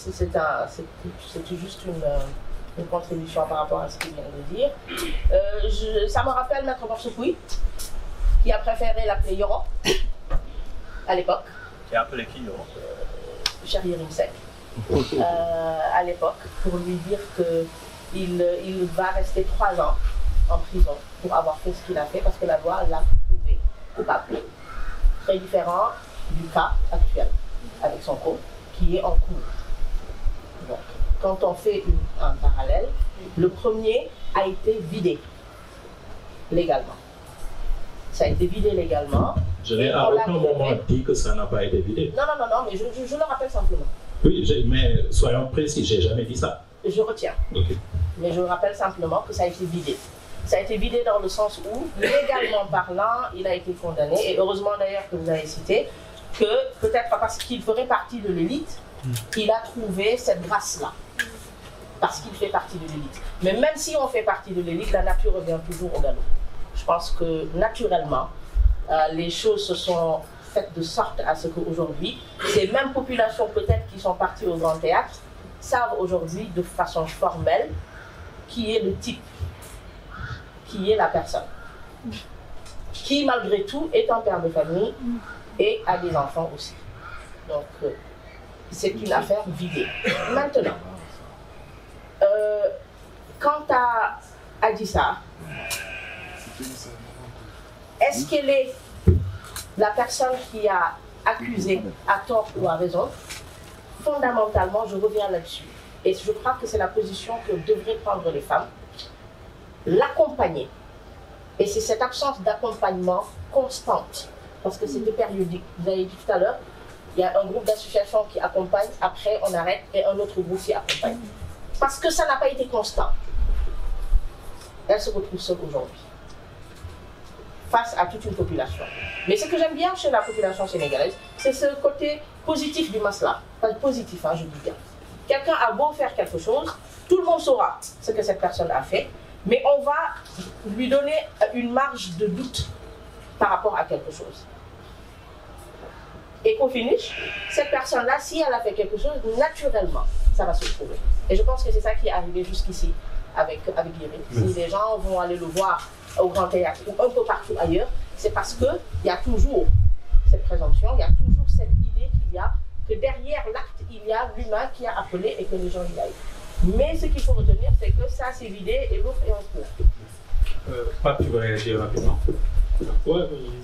juste une... une contribution par rapport à ce qu'il vient de dire. Euh, je, ça me rappelle Maître Borsoukoui, qui a préféré l'appeler Yoro à l'époque. Qui a appelé qui Yoro? euh, Chéri Rimsek. euh, à l'époque, pour lui dire qu'il il va rester trois ans en prison pour avoir fait ce qu'il a fait, parce que la loi l'a prouvé coupable. Très différent du cas actuel, avec son co, qui est en cours. Donc, quand on fait une, un parallèle, le premier a été vidé légalement. Ça a été vidé légalement. Je n'ai à aucun moment dit que ça n'a pas été vidé. Non, non, non, non, mais je, je, je le rappelle simplement. Oui, mais soyons précis, je n'ai jamais dit ça. Je retiens. Okay. Mais je rappelle simplement que ça a été vidé. Ça a été vidé dans le sens où, légalement parlant, il a été condamné. Et heureusement d'ailleurs que vous avez cité que, peut-être parce qu'il ferait partie de l'élite, il a trouvé cette grâce-là. Parce qu'il fait partie de l'élite. Mais même si on fait partie de l'élite, la nature revient toujours au galop. Je pense que naturellement, euh, les choses se sont faites de sorte à ce qu'aujourd'hui, ces mêmes populations peut-être qui sont parties au grand théâtre, savent aujourd'hui de façon formelle qui est le type, qui est la personne, qui malgré tout est un père de famille et a des enfants aussi. Donc, euh, c'est une affaire vidée. Maintenant, euh, quant à Adissa, est-ce qu'elle est la personne qui a accusé à tort ou à raison? Fondamentalement, je reviens là-dessus. Et je crois que c'est la position que devraient prendre les femmes. L'accompagner. Et c'est cette absence d'accompagnement constante, parce que c'était périodique. Vous avez dit tout à l'heure, il y a un groupe d'associations qui accompagne, après on arrête, et un autre groupe qui accompagne. Parce que ça n'a pas été constant. Elle se retrouve seule aujourd'hui. face à toute une population. Mais ce que j'aime bien chez la population sénégalaise, c'est ce côté positif du masla. Pas positif, hein, je dis bien. Quelqu'un a beau faire quelque chose, tout le monde saura ce que cette personne a fait, mais on va lui donner une marge de doute par rapport à quelque chose. Et qu'au finish, cette personne-là, si elle a fait quelque chose, naturellement, ça va se trouver. Et je pense que c'est ça qui est arrivé jusqu'ici avec, avec Yérim. Si les gens vont aller le voir au Grand Théâtre ou un peu partout ailleurs, c'est parce qu'il y a toujours cette présomption, il y a toujours cette idée qu'il y a, que derrière l'acte, il y a l'humain qui a appelé et que les gens y aillent. Mais ce qu'il faut retenir, c'est que ça, c'est vidé et l'autre est en plein. Euh, Pape, tu veux réagir rapidement? Ouais,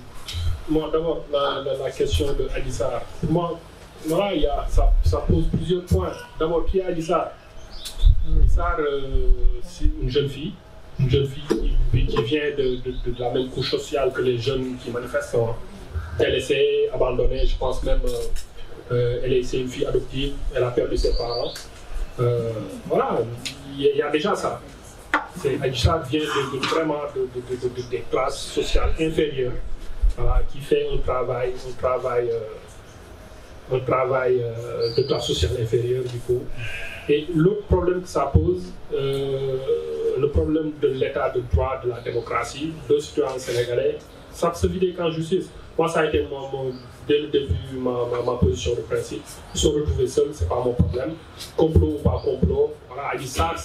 moi d'abord, la, la, la question de Adji Sarr. Moi, voilà, il y a, ça, ça pose plusieurs points. D'abord, qui est Adji Sarr? Adji Sarr, euh, c'est une jeune fille, une jeune fille qui, qui vient de, de, de la même couche sociale que les jeunes qui manifestent. Délaissée, abandonnée, je pense même, euh, euh, elle est, c'est une fille adoptive, elle a perdu ses parents. Euh, voilà, il y, y a déjà ça. Adji Sarr vient de, de, vraiment de, de, de, de, de, des classes sociales inférieures, voilà, qui fait un travail, un travail, euh, un travail euh, de classe sociale inférieure du coup. Et l'autre problème que ça pose, euh, le problème de l'état de droit, de la démocratie, de citoyens sénégalais, ça se vide qu'en justice. Moi, ça a été mon, mon, dès le début ma, ma, ma position de principe. Ils sont retrouvés seuls, c'est pas mon problème. Complot ou pas complot, voilà, Adji Sarr,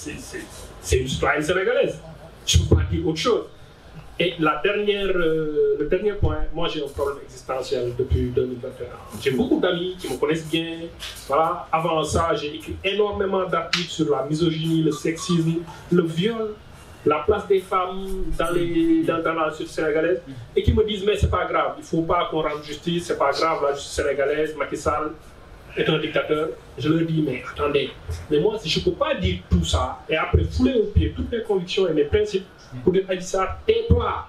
c'est une citoyenne sénégalaise. Je ne peux pas dire autre chose. Et la dernière, euh, le dernier point, moi j'ai un problème existentiel depuis deux mille vingt et un. J'ai beaucoup d'amis qui me connaissent bien. Voilà. Avant ça, j'ai écrit énormément d'articles sur la misogynie, le sexisme, le viol, la place des femmes dans, les, dans, dans la justice sénégalaise, et qui me disent mais c'est pas grave, il ne faut pas qu'on rende justice, c'est pas grave, la justice sénégalaise, Macky Sall est un dictateur. Je leur dis mais attendez, mais moi si je ne peux pas dire tout ça et après fouler au pied toutes mes convictions et mes principes pour dire Adji Sarr, tais-toi.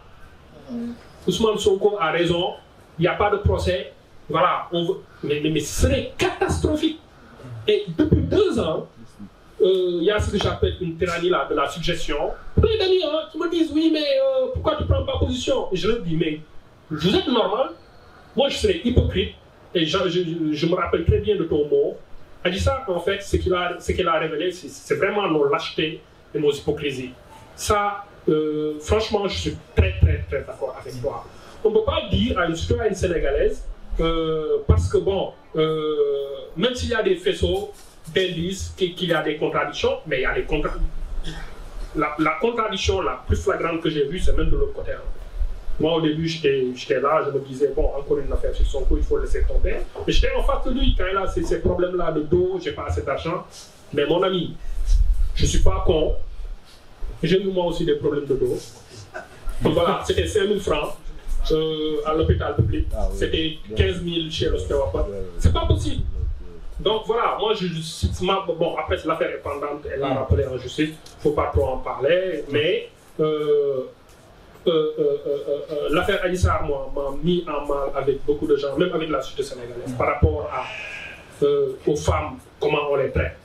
Ousmane Sonko a raison, il n'y a pas de procès, voilà, on veut... mais, mais, mais ce serait catastrophique. Et depuis deux ans, il euh, y a ce que j'appelle une tyrannie là, de la suggestion. Plein d'amis hein, qui me disent oui mais euh, pourquoi tu ne prends pas position? Et je leur dis mais vous êtes normal, moi je serais hypocrite et je, je, je me rappelle très bien de ton mot. Adji Sarr en fait ce qu'il a, ce qu'il a révélé c'est vraiment nos lâchetés et nos hypocrisies. Ça euh, franchement je suis très très très d'accord avec toi. On ne peut pas dire à une citoyenne sénégalaise euh, parce que bon euh, même s'il y a des faisceaux d'indices qu'il y a des contradictions, mais il y a des contradictions. La, la contradiction la plus flagrante que j'ai vue, c'est même de l'autre côté. Moi, au début, j'étais là, je me disais, bon, encore une affaire sur son coup, il faut laisser tomber. Mais j'étais en face de lui, quand il a ces, ces problèmes-là de dos, j'ai pas assez d'argent. Mais mon ami, je ne suis pas con. J'ai eu moi aussi des problèmes de dos. Donc voilà, c'était cinq mille francs euh, à l'hôpital public. C'était quinze mille chez l'ostéopathe. C'est pas possible. Donc voilà, moi je, je bon après l'affaire est pendante, elle l'a rappelé en justice, il ne faut pas trop en parler, mais euh, euh, euh, euh, euh, l'affaire Adji Sarr m'a mis en mal avec beaucoup de gens, même avec la société sénégalaise, par rapport à, euh, aux femmes, comment on les traite.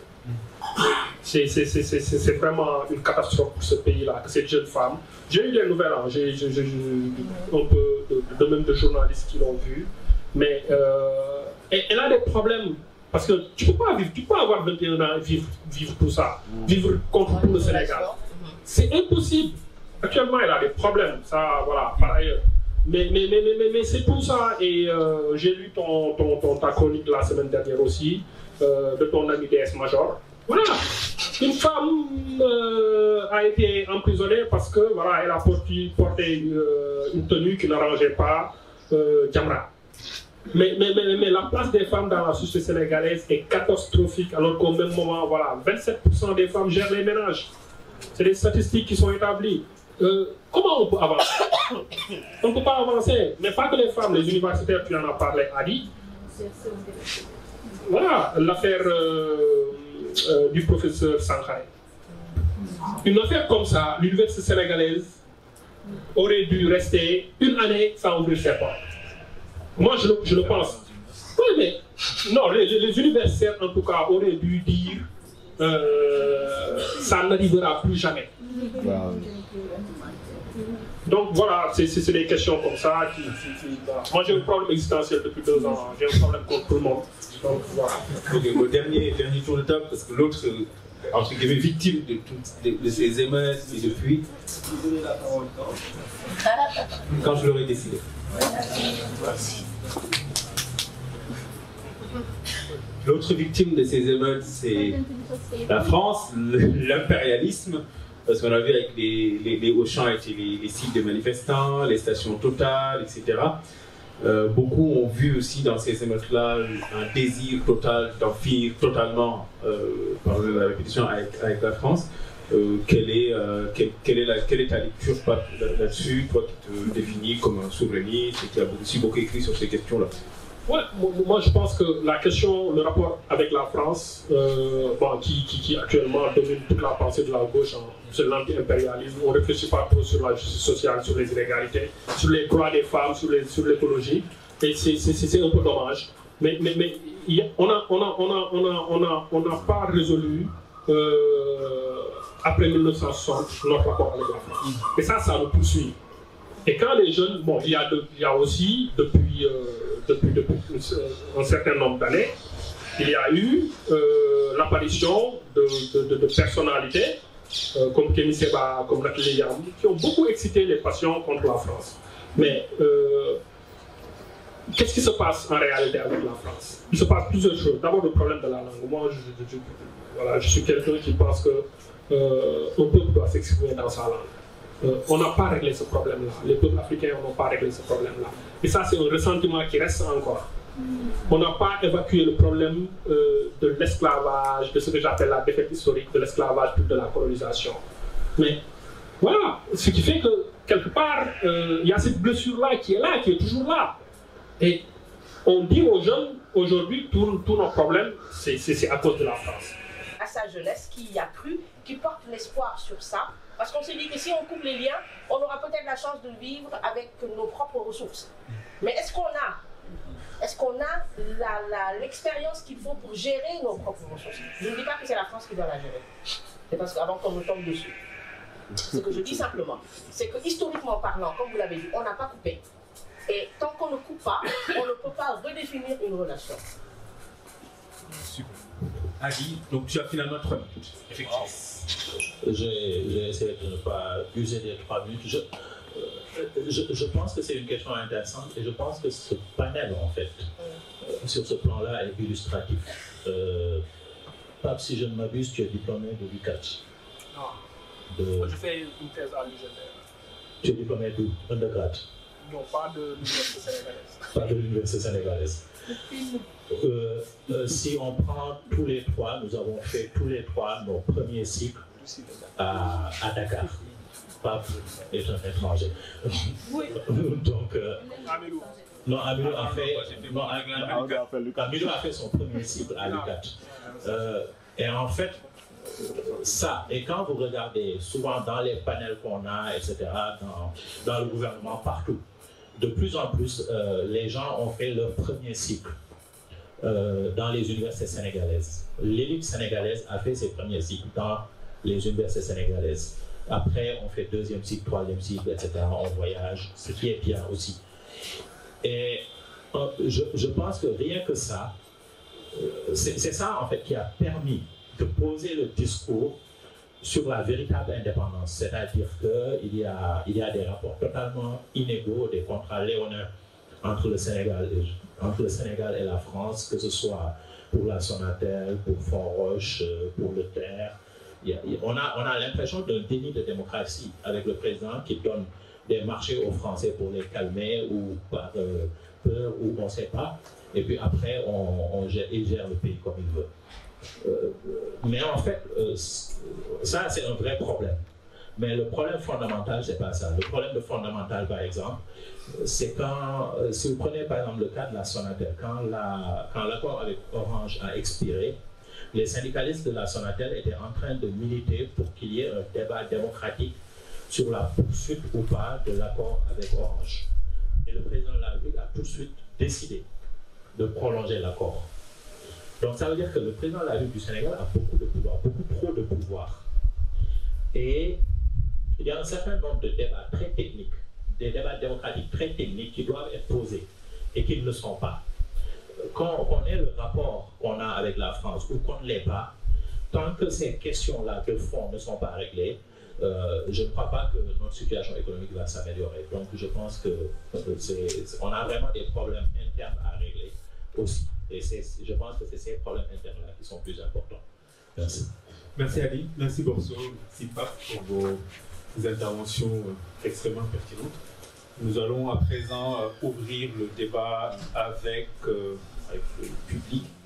C'est vraiment une catastrophe pour ce pays-là, que cette jeune femme. J'ai eu des nouvelles, hein, j'ai un peu de, de même de journalistes qui l'ont vu, mais euh, elle a des problèmes. Parce que tu ne peux pas vivre, tu peux avoir vingt et un ans et vivre, vivre tout ça, vivre contre tout le Sénégal. C'est impossible. Actuellement, elle a des problèmes, ça, voilà, par ailleurs. Mais, mais, mais, mais, mais, mais c'est tout ça. Et euh, j'ai lu ton, ton, ton, ta chronique la semaine dernière aussi, euh, de ton ami D S Major. Voilà. Une femme euh, a été emprisonnée parce que voilà, elle a porté, porté euh, une tenue qui n'arrangeait pas euh, Jamra. Mais, mais, mais, mais la place des femmes dans la société sénégalaise est catastrophique, alors qu'au même moment, voilà, vingt-sept pour cent des femmes gèrent les ménages. C'est des statistiques qui sont établies. Euh, comment on peut avancer? On ne peut pas avancer, mais pas que les femmes, les universitaires, tu en as parlé, Adi. Voilà, l'affaire euh, euh, du professeur Sankhare. Une affaire comme ça, l'université sénégalaise aurait dû rester une année sans ouvrir ses portes. Moi, je le, je le pense. Oui, mais non, les, les universitaires, en tout cas, auraient dû dire euh, ça n'arrivera plus jamais. Donc voilà, c'est des questions comme ça qui... qui, qui voilà. Moi j'ai un problème existentiel depuis deux ans, j'ai un problème contre tout le monde. Donc voilà. Okay, au dernier, dernier tour de table, parce que l'autre, entre guillemets, victime de, toutes, de, de ces émeutes et depuis, quand je l'aurai décidé. Merci. L'autre victime de ces émeutes, c'est la France, l'impérialisme, parce qu'on a vu avec les, les, les Auchan étaient les, les sites de manifestants, les stations Total, et cetera. Euh, beaucoup ont vu aussi dans ces émeutes-là un désir total d'en finir totalement, euh, par la répétition, avec, avec la France. Euh, quelle, est, euh, quelle, quelle, est la, quelle est ta lecture là-dessus, toi qui te définis comme un souverainiste et qui a aussi beaucoup écrit sur ces questions-là? Ouais, moi je pense que la question, le rapport avec la France, euh, bon, qui, qui, qui actuellement domine toute la pensée de la gauche, hein, c'est l'anti-impérialisme, on ne réfléchit pas trop sur la justice sociale, sur les inégalités, sur les droits des femmes, sur l'écologie, et c'est un peu dommage. Mais, mais, mais on n'a on a, on a, on a, on a, on a pas résolu, euh, après mille neuf cent soixante, notre rapport avec la France. Et ça, ça nous poursuit. Et quand les jeunes, bon, il y a, de, il y a aussi, depuis, euh, depuis, depuis un certain nombre d'années, il y a eu euh, l'apparition de, de, de, de personnalités, euh, comme Kémy Séba, comme Nathalie Yam, qui ont beaucoup excité les passions contre la France. Mais euh, qu'est-ce qui se passe en réalité avec la France? Il se passe plusieurs choses. D'abord, le problème de la langue. Moi, je, je, je, voilà, je suis quelqu'un qui pense que euh, un peuple doit s'exprimer dans sa langue. Euh, on n'a pas réglé ce problème-là. Les peuples africains n'ont pas réglé ce problème-là. Et ça, c'est un ressentiment qui reste encore. On n'a pas évacué le problème euh, de l'esclavage, de ce que j'appelle la défaite historique de l'esclavage puis de la colonisation. Mais voilà, ce qui fait que quelque part, il euh, y a cette blessure-là qui est là, qui est toujours là. Et on dit aux jeunes, aujourd'hui, tous nos problèmes, c'est à cause de la France. À sa jeunesse qui y a cru, qui porte l'espoir sur ça. Parce qu'on s'est dit que si on coupe les liens, on aura peut-être la chance de vivre avec nos propres ressources. Mais est-ce qu'on a, est-ce qu'on a l'expérience qu'il faut pour gérer nos propres ressources? Je ne dis pas que c'est la France qui doit la gérer. C'est parce qu'avant qu'on me tombe dessus. Ce que je dis simplement, c'est que historiquement parlant, comme vous l'avez dit, on n'a pas coupé. Et tant qu'on ne coupe pas, on ne peut pas redéfinir une relation. Super. Adi, donc tu as finalement trois minutes. Effectivement. J'ai essayé de ne pas user des trois minutes. Je, je, je pense que c'est une question intéressante et je pense que ce panel, en fait, euh, sur ce plan-là, est illustratif. Euh, Pape, si je ne m'abuse, tu es diplômé de l'U quatre. Non. De... Je fais une thèse à l'U G T R. Tu es diplômé d'où? Undergrad? Non, pas de l'université sénégalaise. Pas de l'université sénégalaise. Euh, euh, si on prend tous les trois, nous avons fait tous les trois nos premiers cycles à, à Dakar. Pape est un étranger. Oui. Donc, euh, non, Amilou a fait, non, Amilou a fait son premier cycle à l'U quatre. Euh, et en fait, ça, et quand vous regardez souvent dans les panels qu'on a, et cetera, dans, dans le gouvernement, partout, de plus en plus, euh, les gens ont fait leur premier cycle euh, dans les universités sénégalaises. L'élite sénégalaise a fait ses premiers cycles dans les universités sénégalaises. Après, on fait deuxième cycle, troisième cycle, et cetera. On voyage, ce qui est bien aussi. Et euh, je, je pense que rien que ça, euh, c'est ça en fait qui a permis de poser le discours sur la véritable indépendance, c'est-à-dire qu'il y a, il y a des rapports totalement inégaux, des contrats léonins entre le Sénégal et, entre le Sénégal et la France, que ce soit pour la Sonatel, pour Font-Roche, pour le Terre. Il y a, on a, on a l'impression d'un déni de démocratie avec le président qui donne des marchés aux Français pour les calmer ou par euh, peur ou on ne sait pas. Et puis après, on, on gère, il gère le pays comme il veut. Euh, mais en fait, euh, ça c'est un vrai problème. Mais le problème fondamental, c'est pas ça. Le problème fondamental, par exemple, c'est quand, euh, si vous prenez par exemple le cas de la Sonatel, quand l'accord la, avec Orange a expiré, les syndicalistes de la Sonatel étaient en train de militer pour qu'il y ait un débat démocratique sur la poursuite ou pas de l'accord avec Orange. Et le président de la République a tout de suite décidé de prolonger l'accord. Donc ça veut dire que le président de la République du Sénégal a beaucoup de pouvoir, beaucoup trop de pouvoir. Et il y a un certain nombre de débats très techniques, des débats démocratiques très techniques qui doivent être posés et qui ne le sont pas. Quand on ait le rapport qu'on a avec la France ou qu'on ne l'ait pas, tant que ces questions-là de fond ne sont pas réglées, euh, je ne crois pas que notre situation économique va s'améliorer. Donc je pense que on a vraiment des problèmes internes à régler aussi. Et je pense que c'est ces problèmes internes-là qui sont plus importants. Merci. Merci Ali, merci Borso, merci Pap pour vos, vos interventions extrêmement pertinentes. Nous allons à présent euh, ouvrir le débat avec, euh, avec le public.